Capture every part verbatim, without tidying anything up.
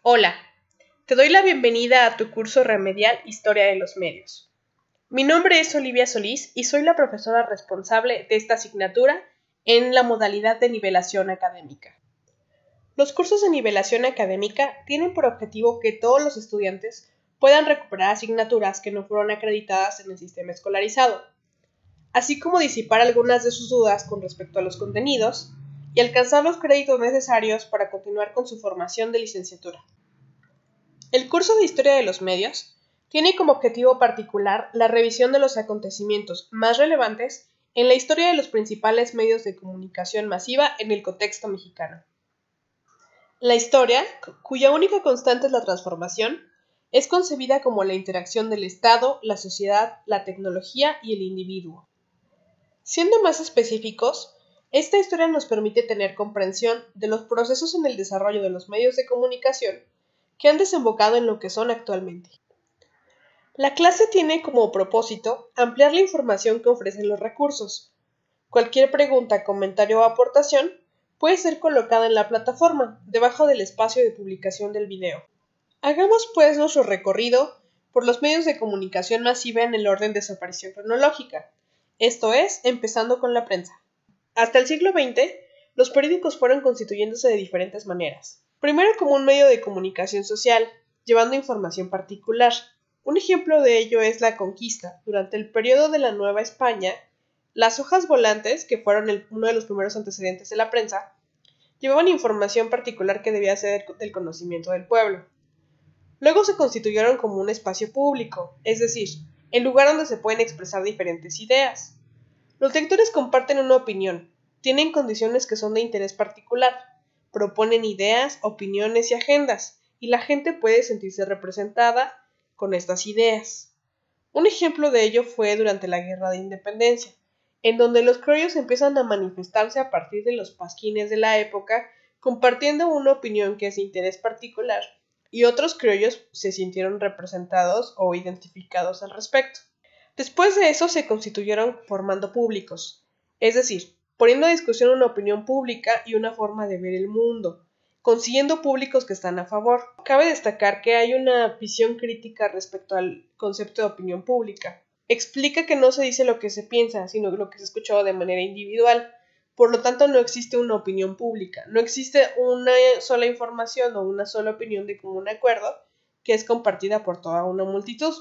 Hola, te doy la bienvenida a tu curso remedial Historia de los Medios. Mi nombre es Olivia Solís y soy la profesora responsable de esta asignatura en la modalidad de nivelación académica. Los cursos de nivelación académica tienen por objetivo que todos los estudiantes puedan recuperar asignaturas que no fueron acreditadas en el sistema escolarizado, así como disipar algunas de sus dudas con respecto a los contenidos y alcanzar los créditos necesarios para continuar con su formación de licenciatura. El curso de Historia de los Medios tiene como objetivo particular la revisión de los acontecimientos más relevantes en la historia de los principales medios de comunicación masiva en el contexto mexicano. La historia, cuya única constante es la transformación, es concebida como la interacción del Estado, la sociedad, la tecnología y el individuo. Siendo más específicos, esta historia nos permite tener comprensión de los procesos en el desarrollo de los medios de comunicación que han desembocado en lo que son actualmente. La clase tiene como propósito ampliar la información que ofrecen los recursos. Cualquier pregunta, comentario o aportación puede ser colocada en la plataforma, debajo del espacio de publicación del video. Hagamos pues nuestro recorrido por los medios de comunicación masiva en el orden de su aparición cronológica, esto es, empezando con la prensa. Hasta el siglo veinte, los periódicos fueron constituyéndose de diferentes maneras. Primero como un medio de comunicación social, llevando información particular. Un ejemplo de ello es La Conquista. Durante el periodo de la Nueva España, las hojas volantes, que fueron el, uno de los primeros antecedentes de la prensa, llevaban información particular que debía ser del conocimiento del pueblo. Luego se constituyeron como un espacio público, es decir, el lugar donde se pueden expresar diferentes ideas. Los lectores comparten una opinión, tienen condiciones que son de interés particular, proponen ideas, opiniones y agendas, y la gente puede sentirse representada con estas ideas. Un ejemplo de ello fue durante la Guerra de Independencia, en donde los criollos empiezan a manifestarse a partir de los pasquines de la época, compartiendo una opinión que es de interés particular, y otros criollos se sintieron representados o identificados al respecto. Después de eso se constituyeron formando públicos, es decir, poniendo a discusión una opinión pública y una forma de ver el mundo, consiguiendo públicos que están a favor. Cabe destacar que hay una visión crítica respecto al concepto de opinión pública. Explica que no se dice lo que se piensa, sino lo que se escucha de manera individual. Por lo tanto, no existe una opinión pública, no existe una sola información o una sola opinión de común acuerdo que es compartida por toda una multitud.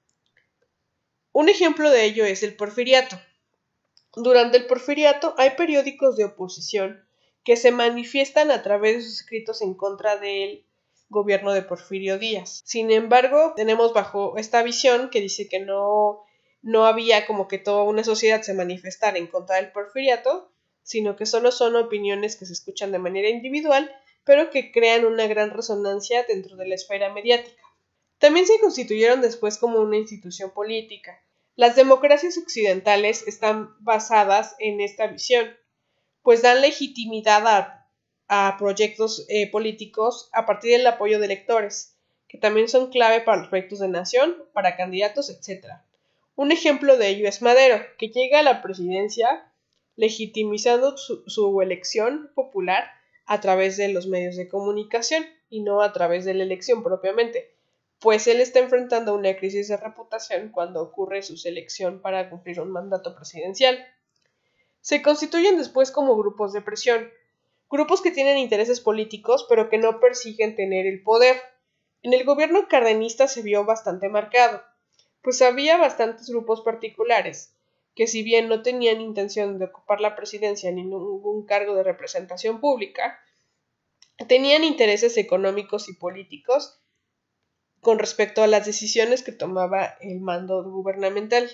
Un ejemplo de ello es el Porfiriato. Durante el Porfiriato hay periódicos de oposición que se manifiestan a través de sus escritos en contra del gobierno de Porfirio Díaz. Sin embargo, tenemos bajo esta visión que dice que no, no había como que toda una sociedad se manifestara en contra del Porfiriato, sino que solo son opiniones que se escuchan de manera individual, pero que crean una gran resonancia dentro de la esfera mediática. También se constituyeron después como una institución política. Las democracias occidentales están basadas en esta visión, pues dan legitimidad a, a proyectos eh, políticos a partir del apoyo de electores, que también son clave para los proyectos de nación, para candidatos, etcétera. Un ejemplo de ello es Madero, que llega a la presidencia legitimizando su, su elección popular a través de los medios de comunicación y no a través de la elección propiamente, pues él está enfrentando una crisis de reputación cuando ocurre su selección para cumplir un mandato presidencial. Se constituyen después como grupos de presión, grupos que tienen intereses políticos pero que no persiguen tener el poder. En el gobierno cardenista se vio bastante marcado, pues había bastantes grupos particulares que, si bien no tenían intención de ocupar la presidencia ni ningún cargo de representación pública, tenían intereses económicos y políticos con respecto a las decisiones que tomaba el mando gubernamental.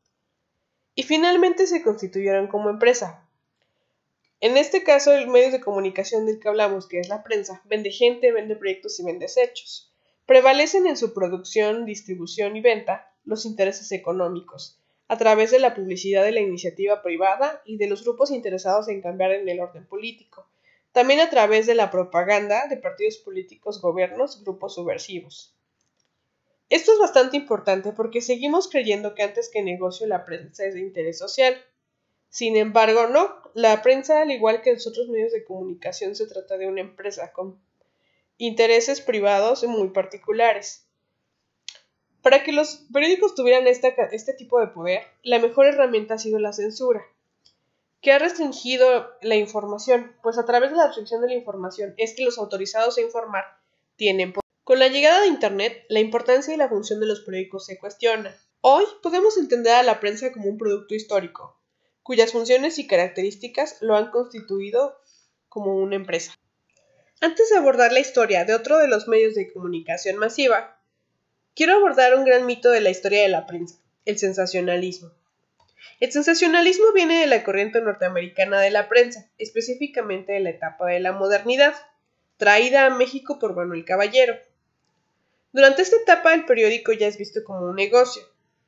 Y finalmente se constituyeron como empresa. En este caso, el medio de comunicación del que hablamos, que es la prensa, vende gente, vende proyectos y vende desechos. Prevalecen en su producción, distribución y venta los intereses económicos, a través de la publicidad de la iniciativa privada y de los grupos interesados en cambiar en el orden político. También a través de la propaganda de partidos políticos, gobiernos, grupos subversivos. Esto es bastante importante porque seguimos creyendo que antes que negocio la prensa es de interés social. Sin embargo, no. La prensa, al igual que los otros medios de comunicación, se trata de una empresa con, intereses privados muy particulares. Para que los periódicos tuvieran esta, este tipo de poder, la mejor herramienta ha sido la censura, que ha restringido la información, pues a través de la restricción de la información es que los autorizados a informar tienen poder. Con la llegada de Internet, la importancia y la función de los periódicos se cuestiona. Hoy podemos entender a la prensa como un producto histórico, cuyas funciones y características lo han constituido como una empresa. Antes de abordar la historia de otro de los medios de comunicación masiva, quiero abordar un gran mito de la historia de la prensa, el sensacionalismo. El sensacionalismo viene de la corriente norteamericana de la prensa, específicamente de la etapa de la modernidad, traída a México por Manuel Caballero. Durante esta etapa el periódico ya es visto como un negocio.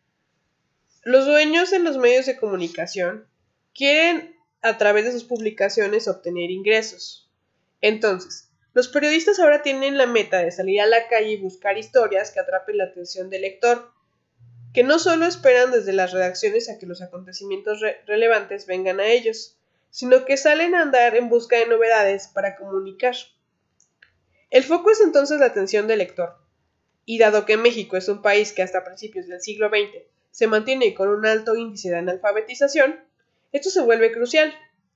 Los dueños en los medios de comunicación quieren a través de sus publicaciones obtener ingresos. Entonces, los periodistas ahora tienen la meta de salir a la calle y buscar historias que atrapen la atención del lector, que no solo esperan desde las redacciones a que los acontecimientos re- relevantes vengan a ellos, sino que salen a andar en busca de novedades para comunicar. El foco es entonces la atención del lector, y dado que México es un país que hasta principios del siglo veinte se mantiene con un alto índice de analfabetización, esto se vuelve crucial.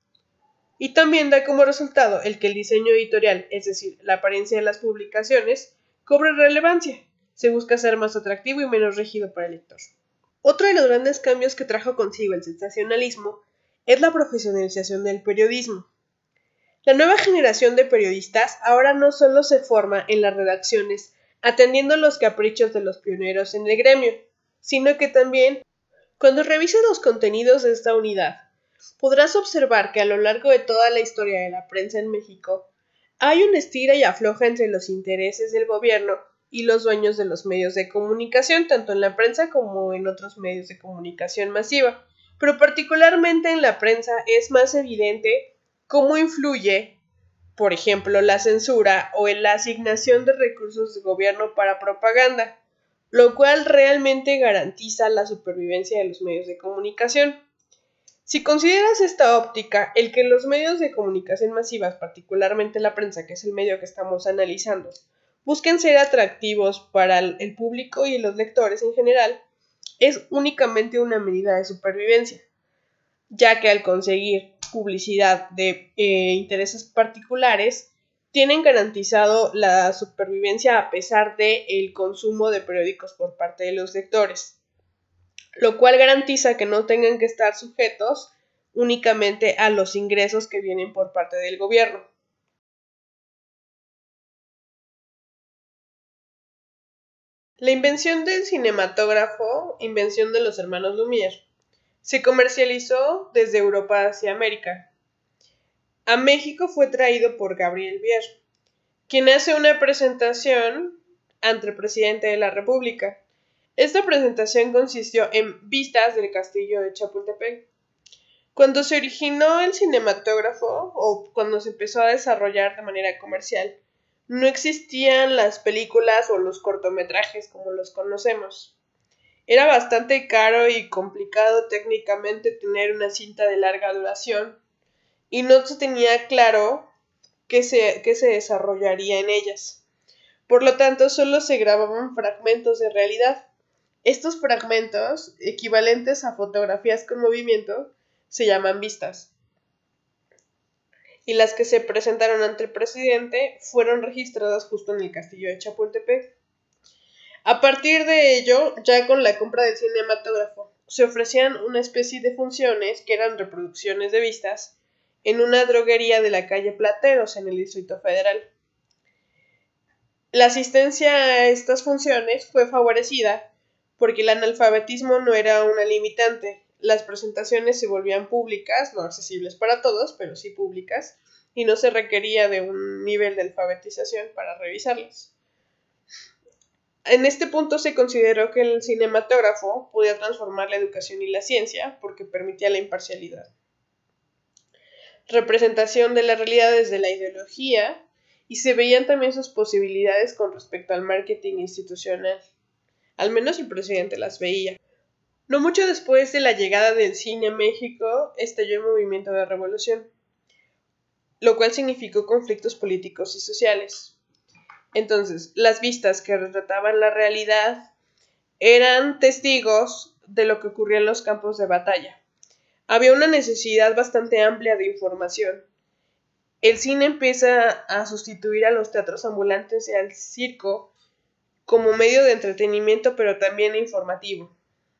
Y también da como resultado el que el diseño editorial, es decir, la apariencia de las publicaciones, cobre relevancia. Se busca ser más atractivo y menos rígido para el lector. Otro de los grandes cambios que trajo consigo el sensacionalismo es la profesionalización del periodismo. La nueva generación de periodistas ahora no solo se forma en las redacciones atendiendo los caprichos de los pioneros en el gremio, sino que también, cuando revises los contenidos de esta unidad, podrás observar que a lo largo de toda la historia de la prensa en México hay un estira y afloja entre los intereses del gobierno y los dueños de los medios de comunicación, tanto en la prensa como en otros medios de comunicación masiva. Pero particularmente en la prensa es más evidente cómo influye, por ejemplo, la censura o en la asignación de recursos de gobierno para propaganda, lo cual realmente garantiza la supervivencia de los medios de comunicación. Si consideras esta óptica, el que los medios de comunicación masivas, particularmente la prensa, que es el medio que estamos analizando, busquen ser atractivos para el público y los lectores en general, es únicamente una medida de supervivencia, ya que al conseguir publicidad de eh, intereses particulares, tienen garantizado la supervivencia a pesar del consumo de periódicos por parte de los lectores, lo cual garantiza que no tengan que estar sujetos únicamente a los ingresos que vienen por parte del gobierno. La invención del cinematógrafo, invención de los hermanos Lumière, se comercializó desde Europa hacia América. A México fue traído por Gabriel Bier, quien hace una presentación ante el presidente de la República. Esta presentación consistió en vistas del castillo de Chapultepec. Cuando se originó el cinematógrafo, o cuando se empezó a desarrollar de manera comercial, no existían las películas o los cortometrajes como los conocemos. Era bastante caro y complicado técnicamente tener una cinta de larga duración, y no se tenía claro qué se, qué se desarrollaría en ellas. Por lo tanto, solo se grababan fragmentos de realidad. Estos fragmentos, equivalentes a fotografías con movimiento, se llaman vistas. Y las que se presentaron ante el presidente fueron registradas justo en el castillo de Chapultepec. A partir de ello, ya con la compra del cinematógrafo, se ofrecían una especie de funciones que eran reproducciones de vistas en una droguería de la calle Plateros en el Distrito Federal. La asistencia a estas funciones fue favorecida porque el analfabetismo no era una limitante. Las presentaciones se volvían públicas, no accesibles para todos, pero sí públicas, y no se requería de un nivel de alfabetización para revisarlas. En este punto se consideró que el cinematógrafo podía transformar la educación y la ciencia porque permitía la imparcialidad, representación de la realidad desde la ideología, y se veían también sus posibilidades con respecto al marketing institucional. Al menos el presidente las veía. No mucho después de la llegada del cine a México, estalló el movimiento de revolución, lo cual significó conflictos políticos y sociales. Entonces, las vistas que retrataban la realidad eran testigos de lo que ocurría en los campos de batalla. Había una necesidad bastante amplia de información. El cine empieza a sustituir a los teatros ambulantes y al circo como medio de entretenimiento, pero también informativo.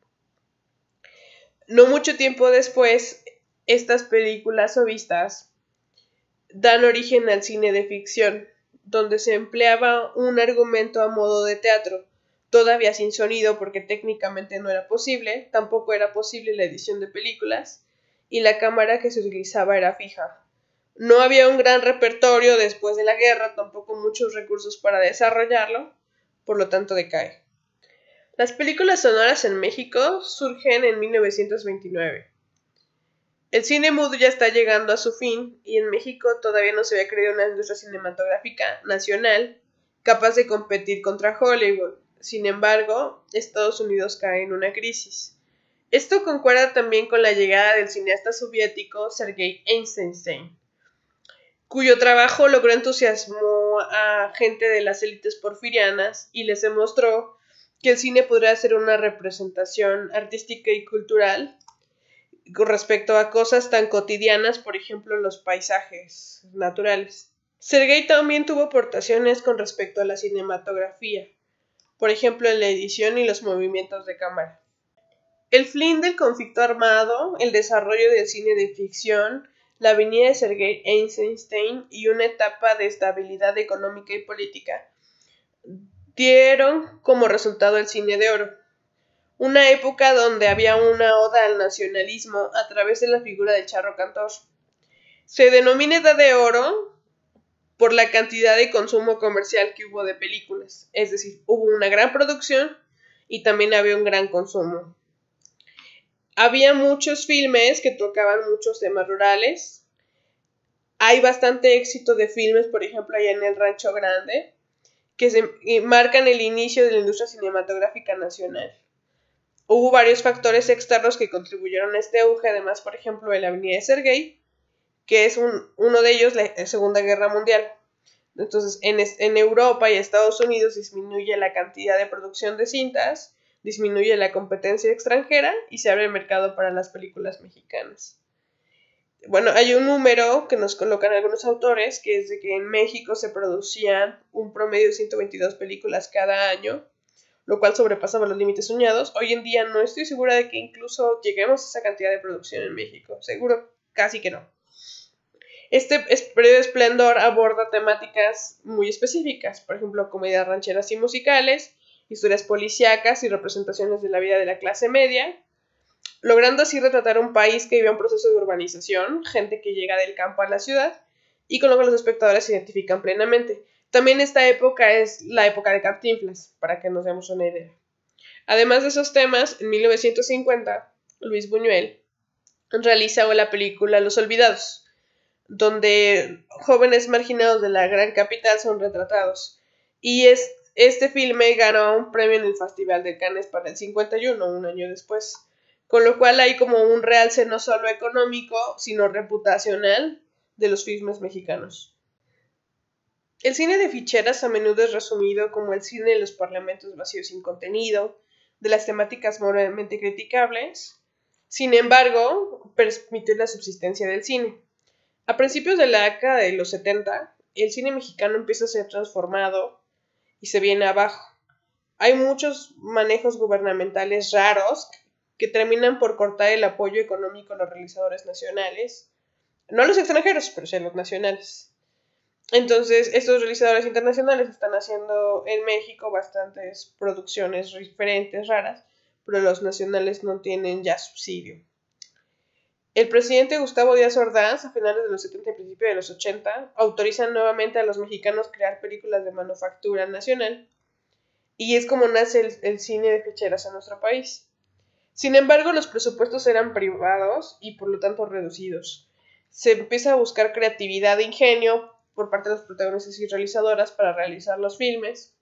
No mucho tiempo después, estas películas o vistas dan origen al cine de ficción, donde se empleaba un argumento a modo de teatro, todavía sin sonido porque técnicamente no era posible, tampoco era posible la edición de películas, y la cámara que se utilizaba era fija. No había un gran repertorio después de la guerra, tampoco muchos recursos para desarrollarlo, por lo tanto decae. Las películas sonoras en México surgen en mil novecientos veintinueve. El cine mudo ya está llegando a su fin y en México todavía no se había creado una industria cinematográfica nacional capaz de competir contra Hollywood. Sin embargo, Estados Unidos cae en una crisis. Esto concuerda también con la llegada del cineasta soviético Sergei Eisenstein, cuyo trabajo logró entusiasmó a gente de las élites porfirianas y les demostró que el cine podría ser una representación artística y cultural con respecto a cosas tan cotidianas, por ejemplo, los paisajes naturales. Sergei también tuvo aportaciones con respecto a la cinematografía, por ejemplo, en la edición y los movimientos de cámara. El fin del conflicto armado, el desarrollo del cine de ficción, la venida de Sergei Eisenstein y una etapa de estabilidad económica y política dieron como resultado el cine de oro. Una época donde había una oda al nacionalismo a través de la figura del charro cantor. Se denomina Edad de Oro por la cantidad de consumo comercial que hubo de películas, es decir, hubo una gran producción y también había un gran consumo. Había muchos filmes que tocaban muchos temas rurales. Hay bastante éxito de filmes, por ejemplo, allá en el Rancho Grande, que se marcan el inicio de la industria cinematográfica nacional. Hubo varios factores externos que contribuyeron a este auge, además, por ejemplo, de la venida de Sergei, que es un, uno de ellos, la Segunda Guerra Mundial. Entonces, en, en Europa y Estados Unidos disminuye la cantidad de producción de cintas, disminuye la competencia extranjera y se abre el mercado para las películas mexicanas. Bueno, hay un número que nos colocan algunos autores, que es de que en México se producían un promedio de ciento veintidós películas cada año, lo cual sobrepasaba los límites soñados. Hoy en día no estoy segura de que incluso lleguemos a esa cantidad de producción en México. Seguro, casi que no. Este periodo de esplendor aborda temáticas muy específicas, por ejemplo, comedias rancheras y musicales, historias policíacas y representaciones de la vida de la clase media, logrando así retratar un país que vive un proceso de urbanización, gente que llega del campo a la ciudad, y con lo que los espectadores se identifican plenamente. También esta época es la época de Cantinflas, para que nos demos una idea. Además de esos temas, en mil novecientos cincuenta, Luis Buñuel realiza la película Los Olvidados, donde jóvenes marginados de la gran capital son retratados. Y es, este filme ganó un premio en el Festival de Cannes para el cincuenta y uno, un año después. Con lo cual hay como un realce no solo económico, sino reputacional de los filmes mexicanos. El cine de ficheras a menudo es resumido como el cine de los parlamentos vacíos sin contenido, de las temáticas moralmente criticables. Sin embargo, permite la subsistencia del cine. A principios de la década de los setenta, el cine mexicano empieza a ser transformado y se viene abajo. Hay muchos manejos gubernamentales raros que terminan por cortar el apoyo económico a los realizadores nacionales. No a los extranjeros, pero sí a los nacionales. Entonces, estos realizadores internacionales están haciendo en México bastantes producciones diferentes, raras, pero los nacionales no tienen ya subsidio. El presidente Gustavo Díaz Ordaz, a finales de los setenta y principios de los ochenta, autoriza nuevamente a los mexicanos crear películas de manufactura nacional, y es como nace el, el cine de ficheras en nuestro país. Sin embargo, los presupuestos eran privados y por lo tanto reducidos. Se empieza a buscar creatividad e ingenio por parte de los protagonistas y realizadoras para realizar los filmes.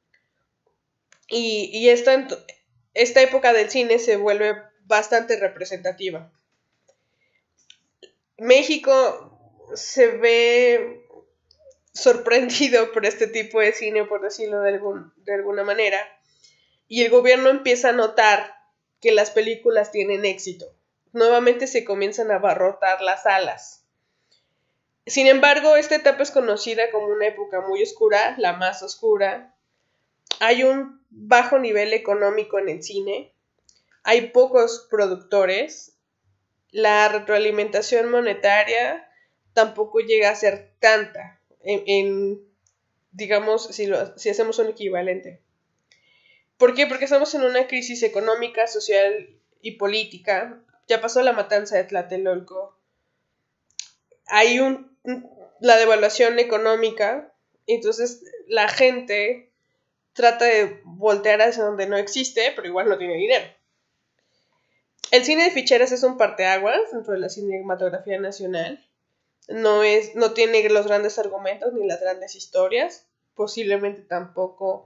Y, y esta, esta época del cine se vuelve bastante representativa. México se ve sorprendido por este tipo de cine, por decirlo de, algún, de alguna manera, y el gobierno empieza a notar que las películas tienen éxito. Nuevamente se comienzan a abarrotar las salas. Sin embargo, esta etapa es conocida como una época muy oscura, la más oscura. Hay un bajo nivel económico en el cine, hay pocos productores, la retroalimentación monetaria tampoco llega a ser tanta, en, en digamos, si, lo, si hacemos un equivalente. ¿Por qué? Porque estamos en una crisis económica, social y política. Ya pasó la matanza de Tlatelolco. Hay un, la devaluación económica, entonces la gente trata de voltear hacia donde no existe, pero igual no tiene dinero. El cine de ficheras es un parteaguas dentro de la cinematografía nacional. No, es, no tiene los grandes argumentos ni las grandes historias, posiblemente tampoco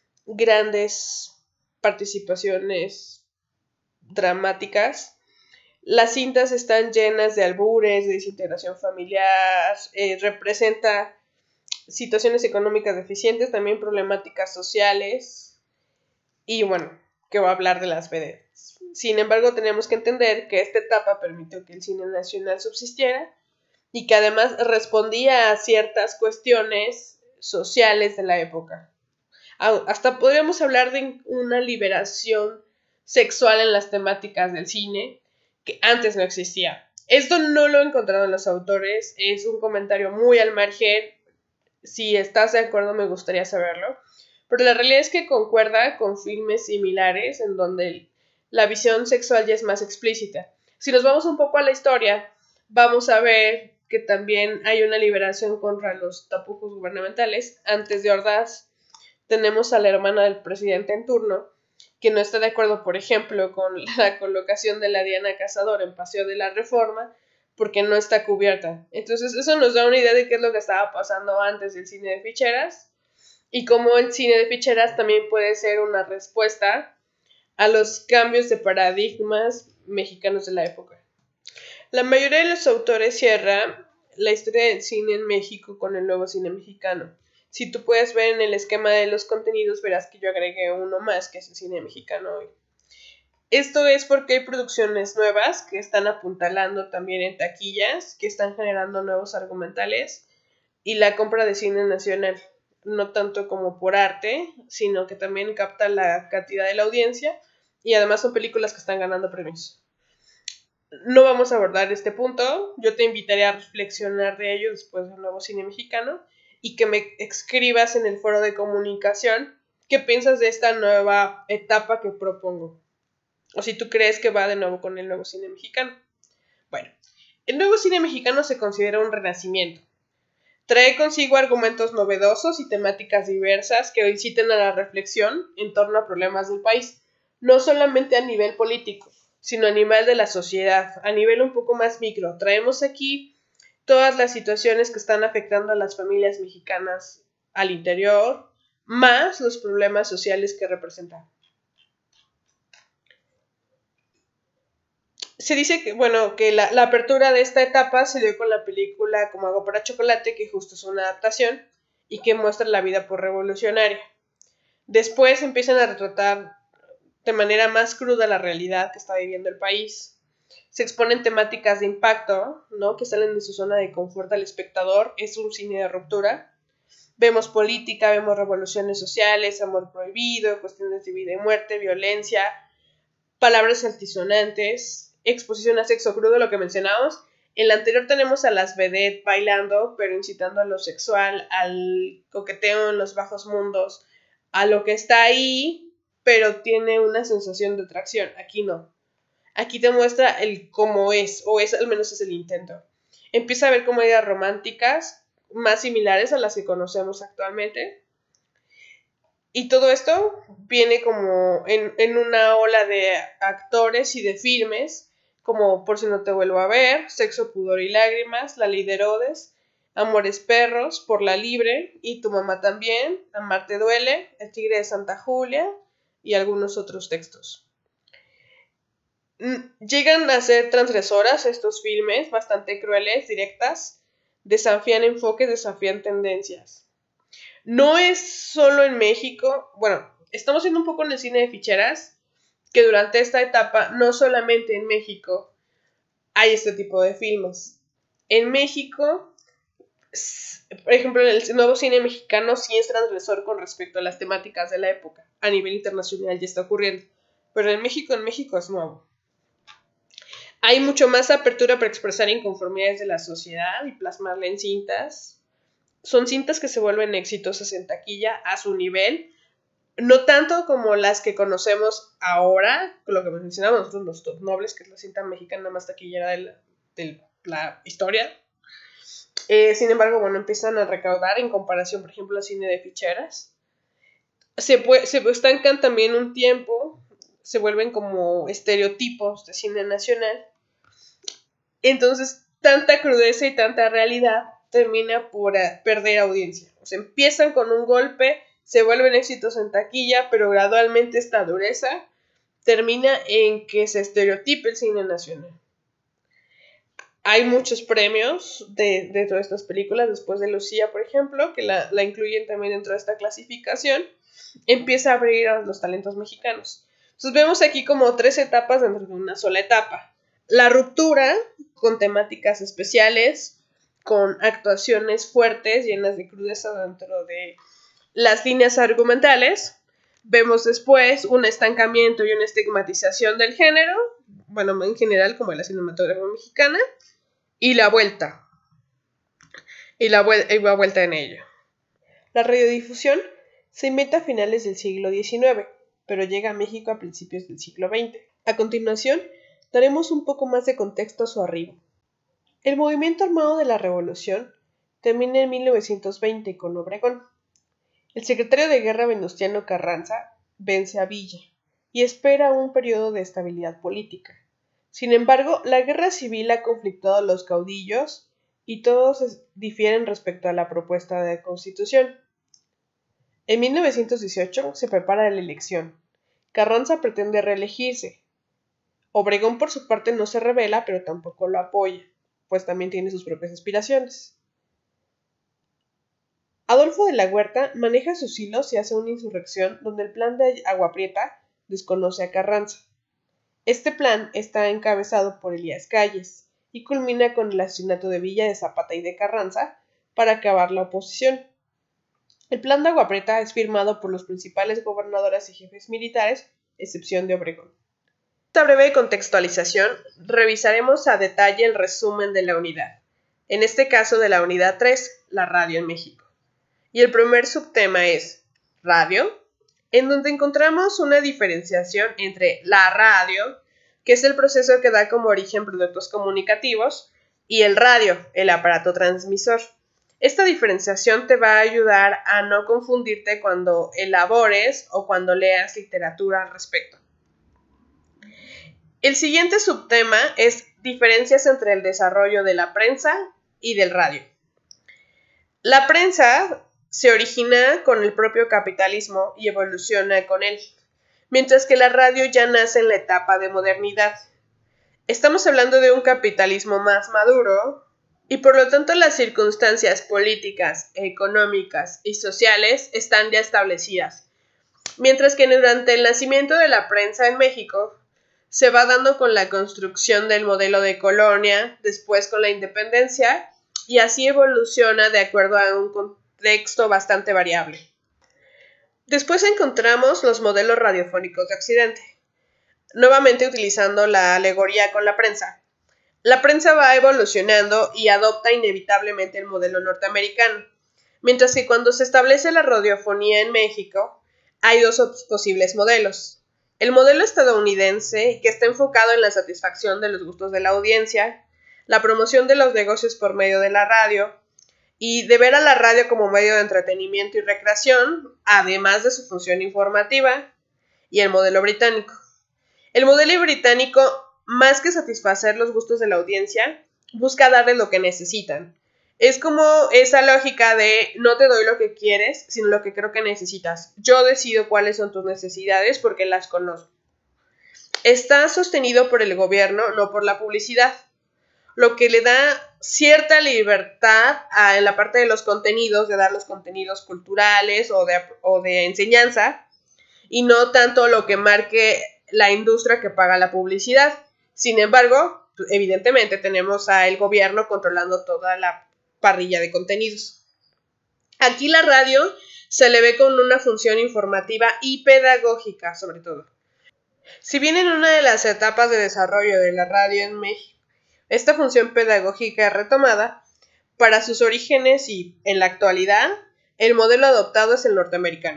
grandes participaciones dramáticas. Las cintas están llenas de albures, de desintegración familiar, eh, representa situaciones económicas deficientes, también problemáticas sociales, y bueno, que va a hablar de las vedettes. Sin embargo, tenemos que entender que esta etapa permitió que el cine nacional subsistiera y que además respondía a ciertas cuestiones sociales de la época. Hasta podríamos hablar de una liberación sexual en las temáticas del cine que antes no existía. Esto no lo he encontrado en los autores, es un comentario muy al margen. Si estás de acuerdo, me gustaría saberlo. Pero la realidad es que concuerda con filmes similares en donde la visión sexual ya es más explícita. Si nos vamos un poco a la historia, vamos a ver que también hay una liberación contra los tapujos gubernamentales. Antes de Ordaz, tenemos a la hermana del presidente en turno, que no está de acuerdo, por ejemplo, con la colocación de la Diana Cazador en Paseo de la Reforma, porque no está cubierta. Entonces eso nos da una idea de qué es lo que estaba pasando antes del cine de ficheras, y cómo el cine de ficheras también puede ser una respuesta a los cambios de paradigmas mexicanos de la época. La mayoría de los autores cierra la historia del cine en México con el nuevo cine mexicano. Si tú puedes ver en el esquema de los contenidos, verás que yo agregué uno más, que es el cine mexicano hoy. Esto es porque hay producciones nuevas que están apuntalando también en taquillas, que están generando nuevos argumentales, y la compra de cine nacional, no tanto como por arte, sino que también capta la cantidad de la audiencia, y además son películas que están ganando premios. No vamos a abordar este punto, yo te invitaría a reflexionar de ello después del nuevo cine mexicano, y que me escribas en el foro de comunicación qué piensas de esta nueva etapa que propongo. O si tú crees que va de nuevo con el nuevo cine mexicano. Bueno, el nuevo cine mexicano se considera un renacimiento. Trae consigo argumentos novedosos y temáticas diversas que inciten a la reflexión en torno a problemas del país, no solamente a nivel político, sino a nivel de la sociedad, a nivel un poco más micro. Traemos aquí todas las situaciones que están afectando a las familias mexicanas al interior, más los problemas sociales que representan. Se dice que, bueno, que la, la apertura de esta etapa se dio con la película Como Agua para Chocolate, que justo es una adaptación y que muestra la vida por revolucionaria. Después empiezan a retratar de manera más cruda la realidad que está viviendo el país. Se exponen temáticas de impacto, ¿no?, que salen de su zona de confort al espectador. Es un cine de ruptura. Vemos política, vemos revoluciones sociales, amor prohibido, cuestiones de vida y muerte, violencia, palabras altisonantes, exposición a sexo crudo, lo que mencionamos. En la anterior tenemos a las vedettes bailando, pero incitando a lo sexual, al coqueteo en los bajos mundos, a lo que está ahí, pero tiene una sensación de atracción. Aquí no. Aquí te muestra el cómo es, o es al menos es el intento. Empieza a haber comedias románticas más similares a las que conocemos actualmente. Y todo esto viene como en, en una ola de actores y de filmes, como Por si no te vuelvo a ver, Sexo, pudor y lágrimas, La ley de Herodes, Amores perros, Por la libre, y Tu mamá también, Amarte duele, El tigre de Santa Julia y algunos otros textos. Llegan a ser transgresoras estos filmes, bastante crueles, directas, desafían enfoques, desafían tendencias. No es solo en México, bueno, estamos viendo un poco en el cine de ficheras, que durante esta etapa, no solamente en México, hay este tipo de filmes. En México, por ejemplo, el nuevo cine mexicano sí es transgresor con respecto a las temáticas de la época. A nivel internacional ya está ocurriendo. Pero en México, en México es nuevo. Hay mucho más apertura para expresar inconformidades de la sociedad y plasmarla en cintas. Son cintas que se vuelven exitosas en taquilla a su nivel. No tanto como las que conocemos ahora, lo que mencionamos nosotros, los Top Nobles, que es la cinta mexicana más taquillera de la, de la historia. Eh, sin embargo, bueno, empiezan a recaudar en comparación, por ejemplo, al cine de ficheras. Se, puede, se estancan también un tiempo, se vuelven como estereotipos de cine nacional. Entonces, tanta crudeza y tanta realidad termina por perder audiencia. O sea, empiezan con un golpe, se vuelven éxitos en taquilla, pero gradualmente esta dureza termina en que se estereotipe el cine nacional. Hay muchos premios de, dentro de estas películas, después de Lucía, por ejemplo, que la, la incluyen también dentro de esta clasificación, empieza a abrir a los talentos mexicanos. Entonces vemos aquí como tres etapas dentro de una sola etapa. La ruptura, con temáticas especiales, con actuaciones fuertes, llenas de crudeza dentro de las líneas argumentales. Vemos después un estancamiento y una estigmatización del género, bueno, en general como en la cinematografía mexicana, y la vuelta, y la, vuel- y la vuelta en ello. La radiodifusión se inventa a finales del siglo diecinueve, pero llega a México a principios del siglo veinte. A continuación, daremos un poco más de contexto a su arribo. El movimiento armado de la Revolución termina en mil novecientos veinte con Obregón. El secretario de Guerra Venustiano Carranza vence a Villa y espera un periodo de estabilidad política. Sin embargo, la guerra civil ha conflictado a los caudillos y todos difieren respecto a la propuesta de constitución. En mil novecientos dieciocho se prepara la elección. Carranza pretende reelegirse. Obregón por su parte no se rebela, pero tampoco lo apoya, pues también tiene sus propias aspiraciones. Adolfo de la Huerta maneja sus hilos y hace una insurrección donde el plan de Agua Prieta desconoce a Carranza. Este plan está encabezado por Elías Calles y culmina con el asesinato de Villa, de Zapata y de Carranza para acabar la oposición. El plan de Agua Prieta es firmado por los principales gobernadores y jefes militares, excepción de Obregón. En esta breve contextualización, revisaremos a detalle el resumen de la unidad, en este caso de la unidad tres, la radio en México. Y el primer subtema es radio, en donde encontramos una diferenciación entre la radio, que es el proceso que da como origen productos comunicativos, y el radio, el aparato transmisor. Esta diferenciación te va a ayudar a no confundirte cuando elabores o cuando leas literatura al respecto. El siguiente subtema es diferencias entre el desarrollo de la prensa y del radio. La prensa se origina con el propio capitalismo y evoluciona con él, mientras que la radio ya nace en la etapa de modernidad. Estamos hablando de un capitalismo más maduro y por lo tanto las circunstancias políticas, económicas y sociales están ya establecidas, mientras que durante el nacimiento de la prensa en México se va dando con la construcción del modelo de colonia, después con la independencia, y así evoluciona de acuerdo a un contexto bastante variable. Después encontramos los modelos radiofónicos de Occidente, nuevamente utilizando la alegoría con la prensa. La prensa va evolucionando y adopta inevitablemente el modelo norteamericano, mientras que cuando se establece la radiofonía en México, hay dos posibles modelos. El modelo estadounidense, que está enfocado en la satisfacción de los gustos de la audiencia, la promoción de los negocios por medio de la radio, y de ver a la radio como medio de entretenimiento y recreación, además de su función informativa, y el modelo británico. El modelo británico, más que satisfacer los gustos de la audiencia, busca darles lo que necesitan. Es como esa lógica de no te doy lo que quieres, sino lo que creo que necesitas. Yo decido cuáles son tus necesidades porque las conozco. Está sostenido por el gobierno, no por la publicidad, lo que le da cierta libertad a, en la parte de los contenidos, de dar los contenidos culturales o de, o de enseñanza, y no tanto lo que marque la industria que paga la publicidad. Sin embargo, evidentemente tenemos al gobierno controlando toda la parrilla de contenidos. Aquí la radio se le ve con una función informativa y pedagógica, sobre todo. Si bien en una de las etapas de desarrollo de la radio en México, esta función pedagógica es retomada, para sus orígenes y en la actualidad, el modelo adoptado es el norteamericano.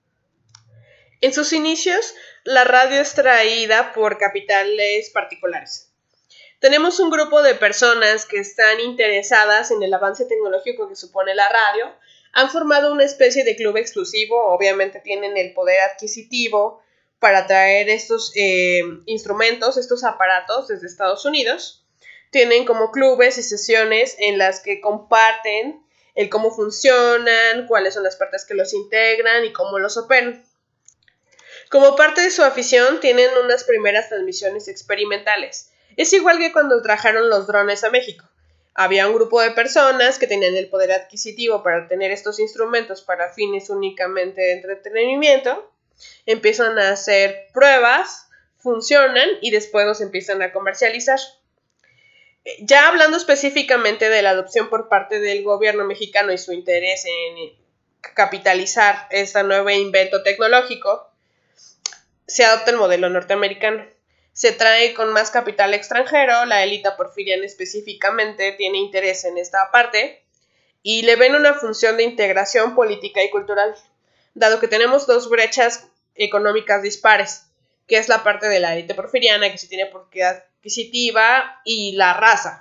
En sus inicios, la radio es traída por capitales particulares. Tenemos un grupo de personas que están interesadas en el avance tecnológico que supone la radio, han formado una especie de club exclusivo, obviamente tienen el poder adquisitivo para traer estos eh, instrumentos, estos aparatos desde Estados Unidos. Tienen como clubes y sesiones en las que comparten el cómo funcionan, cuáles son las partes que los integran y cómo los operan. Como parte de su afición, tienen unas primeras transmisiones experimentales. Es igual que cuando trajeron los drones a México. Había un grupo de personas que tenían el poder adquisitivo para tener estos instrumentos para fines únicamente de entretenimiento. Empiezan a hacer pruebas, funcionan y después los empiezan a comercializar. Ya hablando específicamente de la adopción por parte del gobierno mexicano y su interés en capitalizar este nuevo invento tecnológico, se adopta el modelo norteamericano. Se trae con más capital extranjero, la élite porfiriana específicamente tiene interés en esta parte y le ven una función de integración política y cultural, dado que tenemos dos brechas económicas dispares, que es la parte de la élite porfiriana, que sí tiene propiedad adquisitiva, y la raza.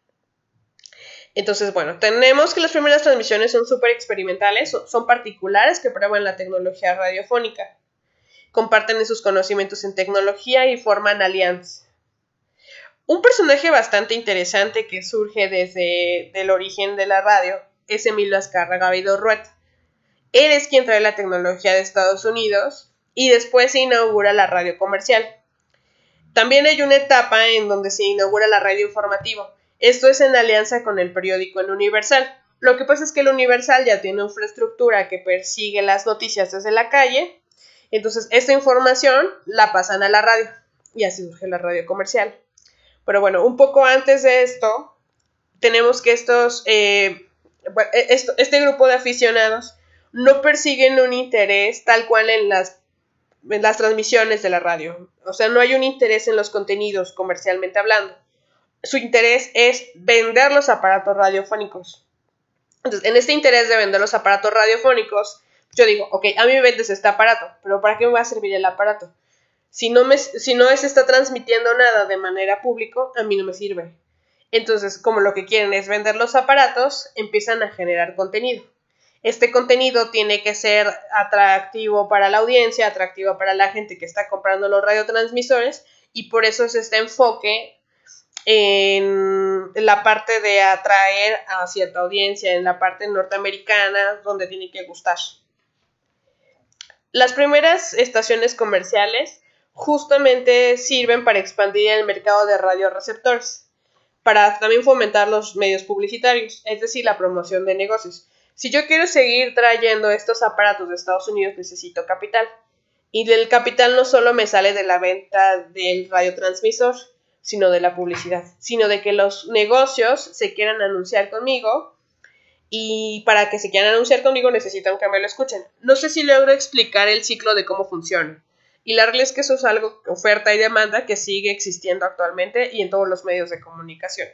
Entonces, bueno, tenemos que las primeras transmisiones son súper experimentales, son particulares que prueban la tecnología radiofónica, comparten sus conocimientos en tecnología y forman alianzas. Un personaje bastante interesante que surge desde el origen de la radio es Emilio Azcárraga Vidaurrueta. Él es quien trae la tecnología de Estados Unidos y después se inaugura la radio comercial. También hay una etapa en donde se inaugura la radio informativa. Esto es en alianza con el periódico El Universal. Lo que pasa es que El Universal ya tiene una infraestructura que persigue las noticias desde la calle. Entonces, esta información la pasan a la radio. Y así surge la radio comercial. Pero bueno, un poco antes de esto, tenemos que estos, eh, esto, este grupo de aficionados no persiguen un interés tal cual en las en las transmisiones de la radio. O sea, no hay un interés en los contenidos comercialmente hablando. Su interés es vender los aparatos radiofónicos. Entonces, en este interés de vender los aparatos radiofónicos, yo digo, ok, a mí me vendes este aparato, pero ¿para qué me va a servir el aparato? Si no, me, si no se está transmitiendo nada de manera pública, a mí no me sirve. Entonces, como lo que quieren es vender los aparatos, empiezan a generar contenido. Este contenido tiene que ser atractivo para la audiencia, atractivo para la gente que está comprando los radiotransmisores, y por eso es este enfoque en la parte de atraer a cierta audiencia, en la parte norteamericana, donde tiene que gustar. Las primeras estaciones comerciales justamente sirven para expandir el mercado de radioreceptores, para también fomentar los medios publicitarios, es decir, la promoción de negocios. Si yo quiero seguir trayendo estos aparatos de Estados Unidos, necesito capital. Y del capital no solo me sale de la venta del radiotransmisor, sino de la publicidad, sino de que los negocios se quieran anunciar conmigo, y para que se quieran anunciar conmigo necesitan que me lo escuchen. No sé si logro explicar el ciclo de cómo funciona. Y la realidad es que eso es algo, oferta y demanda, que sigue existiendo actualmente y en todos los medios de comunicación.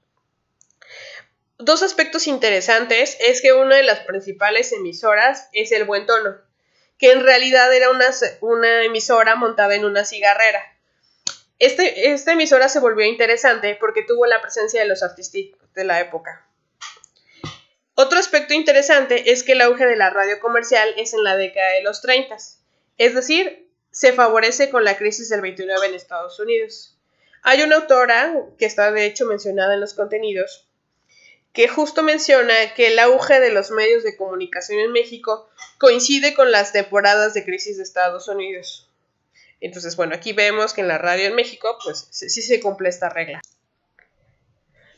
Dos aspectos interesantes es que una de las principales emisoras es El Buen Tono, que en realidad era una, una emisora montada en una cigarrera. Este, esta emisora se volvió interesante porque tuvo la presencia de los artistas de la época. Otro aspecto interesante es que el auge de la radio comercial es en la década de los treinta, es decir, se favorece con la crisis del veintinueve en Estados Unidos. Hay una autora que está de hecho mencionada en los contenidos que justo menciona que el auge de los medios de comunicación en México coincide con las temporadas de crisis de Estados Unidos. Entonces, bueno, aquí vemos que en la radio en México, pues sí se cumple esta regla.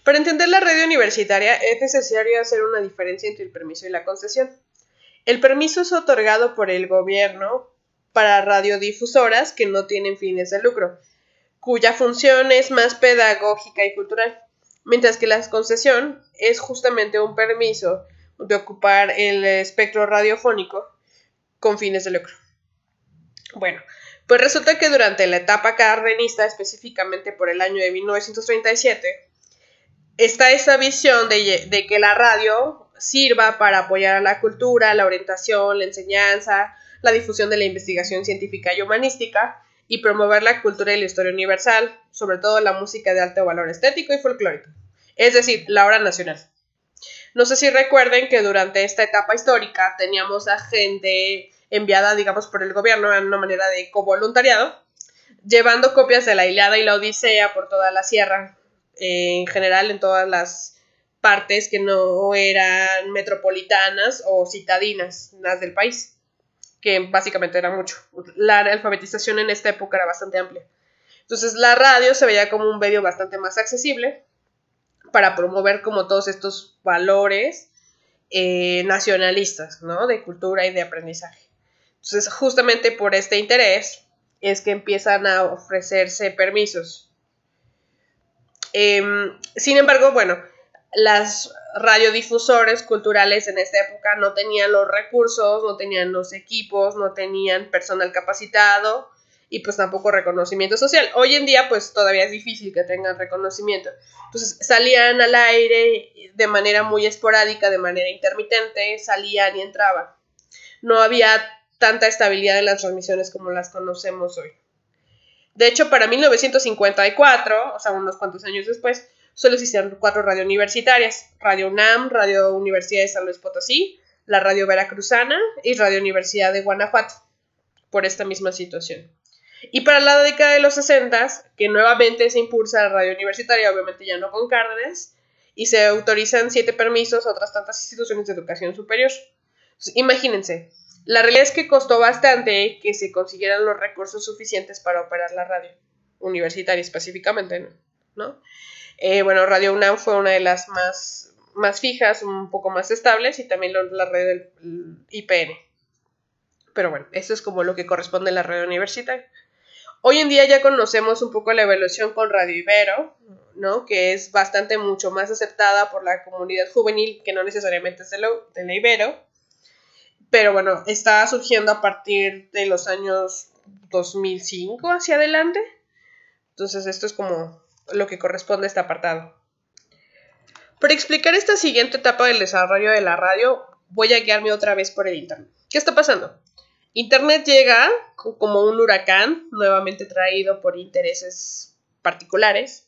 Para entender la radio universitaria es necesario hacer una diferencia entre el permiso y la concesión. El permiso es otorgado por el gobierno para radiodifusoras que no tienen fines de lucro, cuya función es más pedagógica y cultural, mientras que la concesión es justamente un permiso de ocupar el espectro radiofónico con fines de lucro. Bueno, pues resulta que durante la etapa cardenista, específicamente por el año de mil novecientos treinta y siete, está esa visión de, de que la radio sirva para apoyar a la cultura, la orientación, la enseñanza, la difusión de la investigación científica y humanística y promover la cultura y la historia universal, sobre todo la música de alto valor estético y folclórico, es decir, la obra nacional. No sé si recuerden que durante esta etapa histórica teníamos a gente enviada, digamos, por el gobierno en una manera de covoluntariado, llevando copias de la Ilíada y la Odisea por toda la sierra, eh, en general en todas las partes que no eran metropolitanas o citadinas, las del país, que básicamente era mucho. La alfabetización en esta época era bastante amplia. Entonces la radio se veía como un medio bastante más accesible para promover como todos estos valores eh, nacionalistas, ¿no? De cultura y de aprendizaje. Entonces, justamente por este interés es que empiezan a ofrecerse permisos. Eh, sin embargo, bueno, las radiodifusores culturales en esta época no tenían los recursos, no tenían los equipos, no tenían personal capacitado y pues tampoco reconocimiento social. Hoy en día pues todavía es difícil que tengan reconocimiento. Entonces salían al aire de manera muy esporádica, de manera intermitente, salían y entraban. No había tanta estabilidad en las transmisiones como las conocemos hoy. De hecho, para mil novecientos cincuenta y cuatro, o sea, unos cuantos años después, solo existían cuatro radio universitarias: Radio UNAM, Radio Universidad de San Luis Potosí, la Radio Veracruzana y Radio Universidad de Guanajuato, por esta misma situación. Y para la década de los sesenta, que nuevamente se impulsa la radio universitaria, obviamente ya no con Cárdenas, y se autorizan siete permisos a otras tantas instituciones de educación superior. Entonces, imagínense, la realidad es que costó bastante que se consiguieran los recursos suficientes para operar la radio universitaria específicamente, ¿no? Eh, bueno, Radio UNAM fue una de las más, más fijas, un poco más estables, y también la red del I P N. Pero bueno, eso es como lo que corresponde a la radio universitaria. Hoy en día ya conocemos un poco la evolución con Radio Ibero, ¿no? Que es bastante mucho más aceptada por la comunidad juvenil, que no necesariamente es de, lo, de la Ibero. Pero bueno, está surgiendo a partir de los años dos mil cinco hacia adelante. Entonces esto es como lo que corresponde a este apartado. Para explicar esta siguiente etapa del desarrollo de la radio, voy a guiarme otra vez por el Internet. ¿Qué está pasando? Internet llega como un huracán, nuevamente traído por intereses particulares.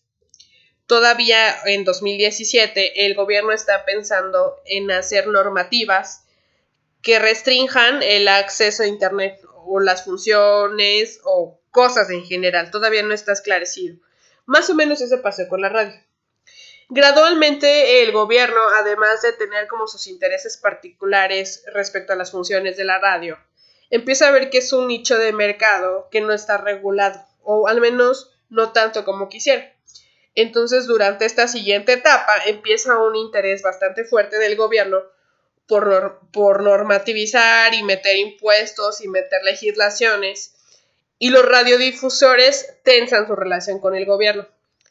Todavía en dos mil diecisiete el gobierno está pensando en hacer normativas que restrinjan el acceso a Internet o las funciones o cosas en general. Todavía no está esclarecido. Más o menos eso pasó con la radio. Gradualmente el gobierno, además de tener como sus intereses particulares respecto a las funciones de la radio, empieza a ver que es un nicho de mercado que no está regulado, o al menos no tanto como quisiera. Entonces, durante esta siguiente etapa empieza un interés bastante fuerte del gobierno por, por normativizar y meter impuestos y meter legislaciones, y los radiodifusores tensan su relación con el gobierno.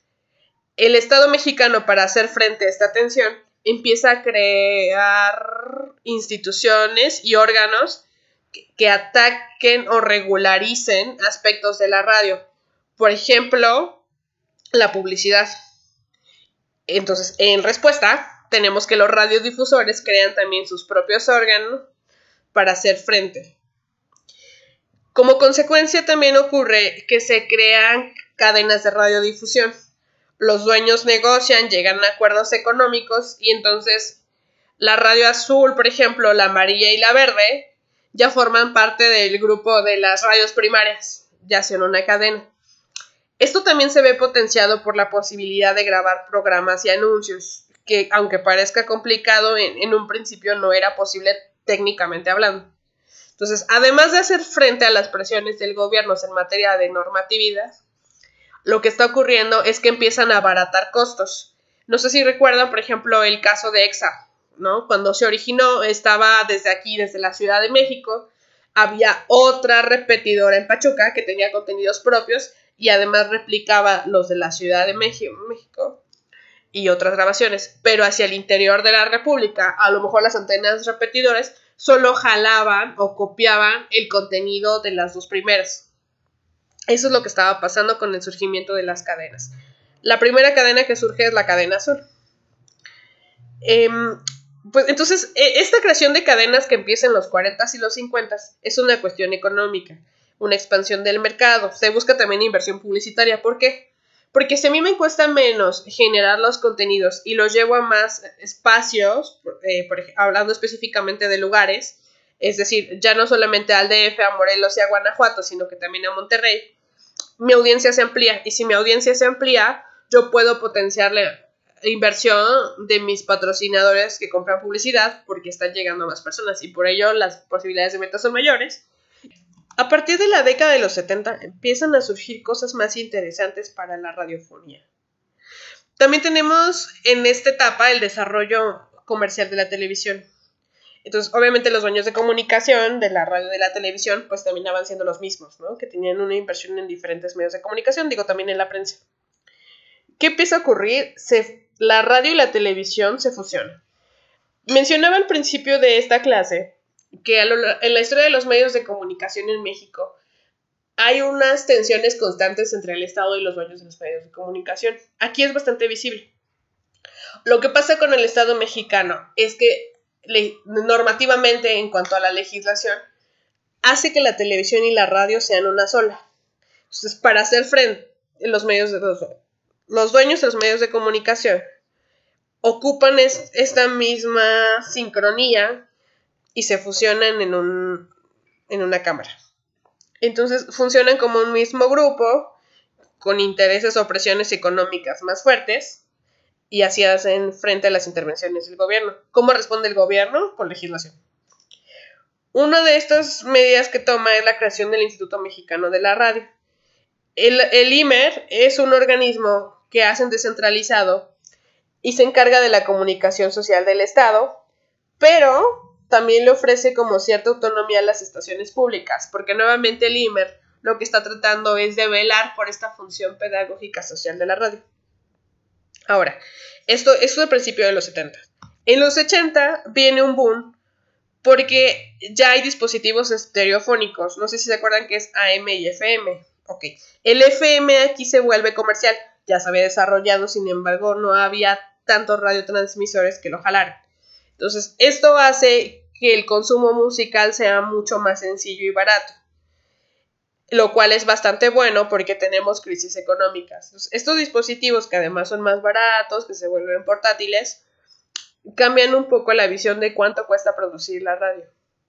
El Estado mexicano, para hacer frente a esta tensión, empieza a crear instituciones y órganos que, que ataquen o regularicen aspectos de la radio. Por ejemplo, la publicidad. Entonces, en respuesta, tenemos que los radiodifusores crean también sus propios órganos para hacer frente. Como consecuencia, también ocurre que se crean cadenas de radiodifusión. Los dueños negocian, llegan a acuerdos económicos, y entonces la radio azul, por ejemplo, la amarilla y la verde, ya forman parte del grupo de las radios primarias, ya sea en una cadena. Esto también se ve potenciado por la posibilidad de grabar programas y anuncios, que aunque parezca complicado, en, en un principio no era posible técnicamente hablando. Entonces, además de hacer frente a las presiones del gobierno en materia de normatividad, lo que está ocurriendo es que empiezan a abaratar costos No sé si recuerdan, por ejemplo, el caso de EXA, ¿no? Cuando se originó, estaba desde aquí, desde la Ciudad de México, había otra repetidora en Pachuca que tenía contenidos propios y además replicaba los de la Ciudad de México y otras grabaciones, pero hacia el interior de la República, a lo mejor las antenas repetidoras solo jalaban o copiaban el contenido de las dos primeras. Eso es lo que estaba pasando con el surgimiento de las cadenas. La primera cadena que surge es la cadena azul. Eh, pues entonces, esta creación de cadenas que empieza en los cuarentas y los cincuentas es una cuestión económica, una expansión del mercado. Se busca también inversión publicitaria. ¿Por qué? Porque si a mí me cuesta menos generar los contenidos y los llevo a más espacios, eh, por ejemplo, hablando específicamente de lugares, es decir, ya no solamente al D F, a Morelos y a Guanajuato, sino que también a Monterrey, mi audiencia se amplía. Y si mi audiencia se amplía, yo puedo potenciarle inversión de mis patrocinadores que compran publicidad porque están llegando a más personas y por ello las posibilidades de venta son mayores. A partir de la década de los setenta empiezan a surgir cosas más interesantes para la radiofonía. También tenemos en esta etapa el desarrollo comercial de la televisión. Entonces, obviamente los dueños de comunicación de la radio y de la televisión pues terminaban siendo los mismos, ¿no? Que tenían una inversión en diferentes medios de comunicación, digo, también en la prensa. ¿Qué empieza a ocurrir? Se, la radio y la televisión se fusionan. Mencionaba al principio de esta clase que a lo, en la historia de los medios de comunicación en México hay unas tensiones constantes entre el Estado y los dueños de los medios de comunicación. Aquí es bastante visible. Lo que pasa con el Estado mexicano es que le, normativamente, en cuanto a la legislación, hace que la televisión y la radio sean una sola. Entonces, para hacer frente los medios de los, los dueños de los medios de comunicación ocupan es, esta misma sincronía y se fusionan en, un, en una cámara. Entonces funcionan como un mismo grupo con intereses o presiones económicas más fuertes y así hacen frente a las intervenciones del gobierno. ¿Cómo responde el gobierno? Con legislación. Una de estas medidas que toma es la creación del Instituto Mexicano de la Radio. El, el I M E R es un organismo que hacen descentralizado y se encarga de la comunicación social del Estado, pero también le ofrece como cierta autonomía a las estaciones públicas, porque nuevamente el I M E R lo que está tratando es de velar por esta función pedagógica social de la radio. Ahora, esto, esto es el principio de los setenta. En los ochenta viene un boom porque ya hay dispositivos estereofónicos. No sé si se acuerdan que es A M y F M. Ok, el F M aquí se vuelve comercial. Ya se había desarrollado, sin embargo, no había tantos radiotransmisores que lo jalaran. Entonces, esto hace que el consumo musical sea mucho más sencillo y barato, lo cual es bastante bueno porque tenemos crisis económicas. Entonces, estos dispositivos, que además son más baratos, que se vuelven portátiles, cambian un poco la visión de cuánto cuesta producir la radio.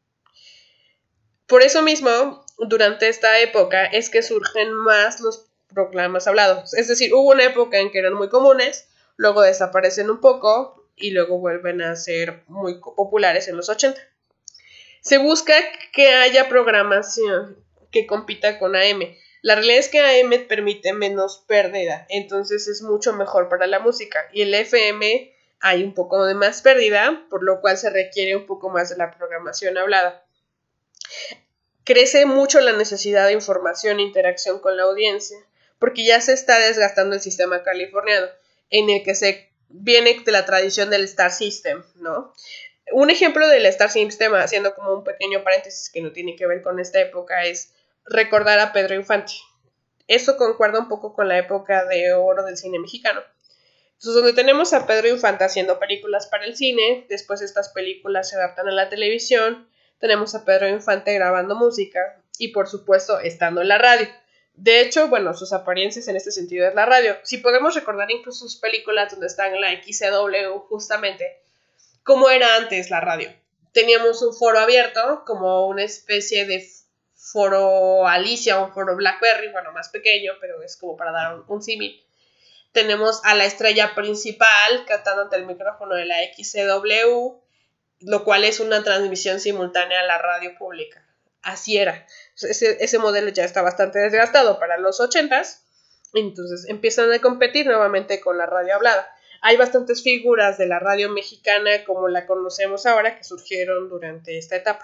Por eso mismo, durante esta época es que surgen más los programas hablados. Es decir, hubo una época en que eran muy comunes, luego desaparecen un poco y luego vuelven a ser muy populares en los ochenta. Se busca que haya programación que compita con A M. La realidad es que A M permite menos pérdida, entonces es mucho mejor para la música. Y el F M hay un poco de más pérdida, por lo cual se requiere un poco más de la programación hablada. Crece mucho la necesidad de información e interacción con la audiencia, porque ya se está desgastando el sistema californiano, en el que se viene de la tradición del Star System, ¿no? Un ejemplo del Star System, haciendo como un pequeño paréntesis que no tiene que ver con esta época, es recordar a Pedro Infante. Eso concuerda un poco con la época de oro del cine mexicano. Entonces, donde tenemos a Pedro Infante haciendo películas para el cine, después estas películas se adaptan a la televisión, tenemos a Pedro Infante grabando música y, por supuesto, estando en la radio. De hecho, bueno, sus apariencias en este sentido es la radio. Si podemos recordar incluso sus películas donde están en la X C W, justamente, ¿cómo era antes la radio? Teníamos un foro abierto, como una especie de foro Alicia o un foro Blackberry, bueno, más pequeño, pero es como para dar un, un símil. Tenemos a la estrella principal cantando ante el micrófono de la X C W, lo cual es una transmisión simultánea a la radio pública. Así era. Ese, ese modelo ya está bastante desgastado para los ochentas, entonces empiezan a competir nuevamente con la radio hablada. hay bastantes figuras de la radio mexicana como la conocemos ahora que surgieron durante esta etapa.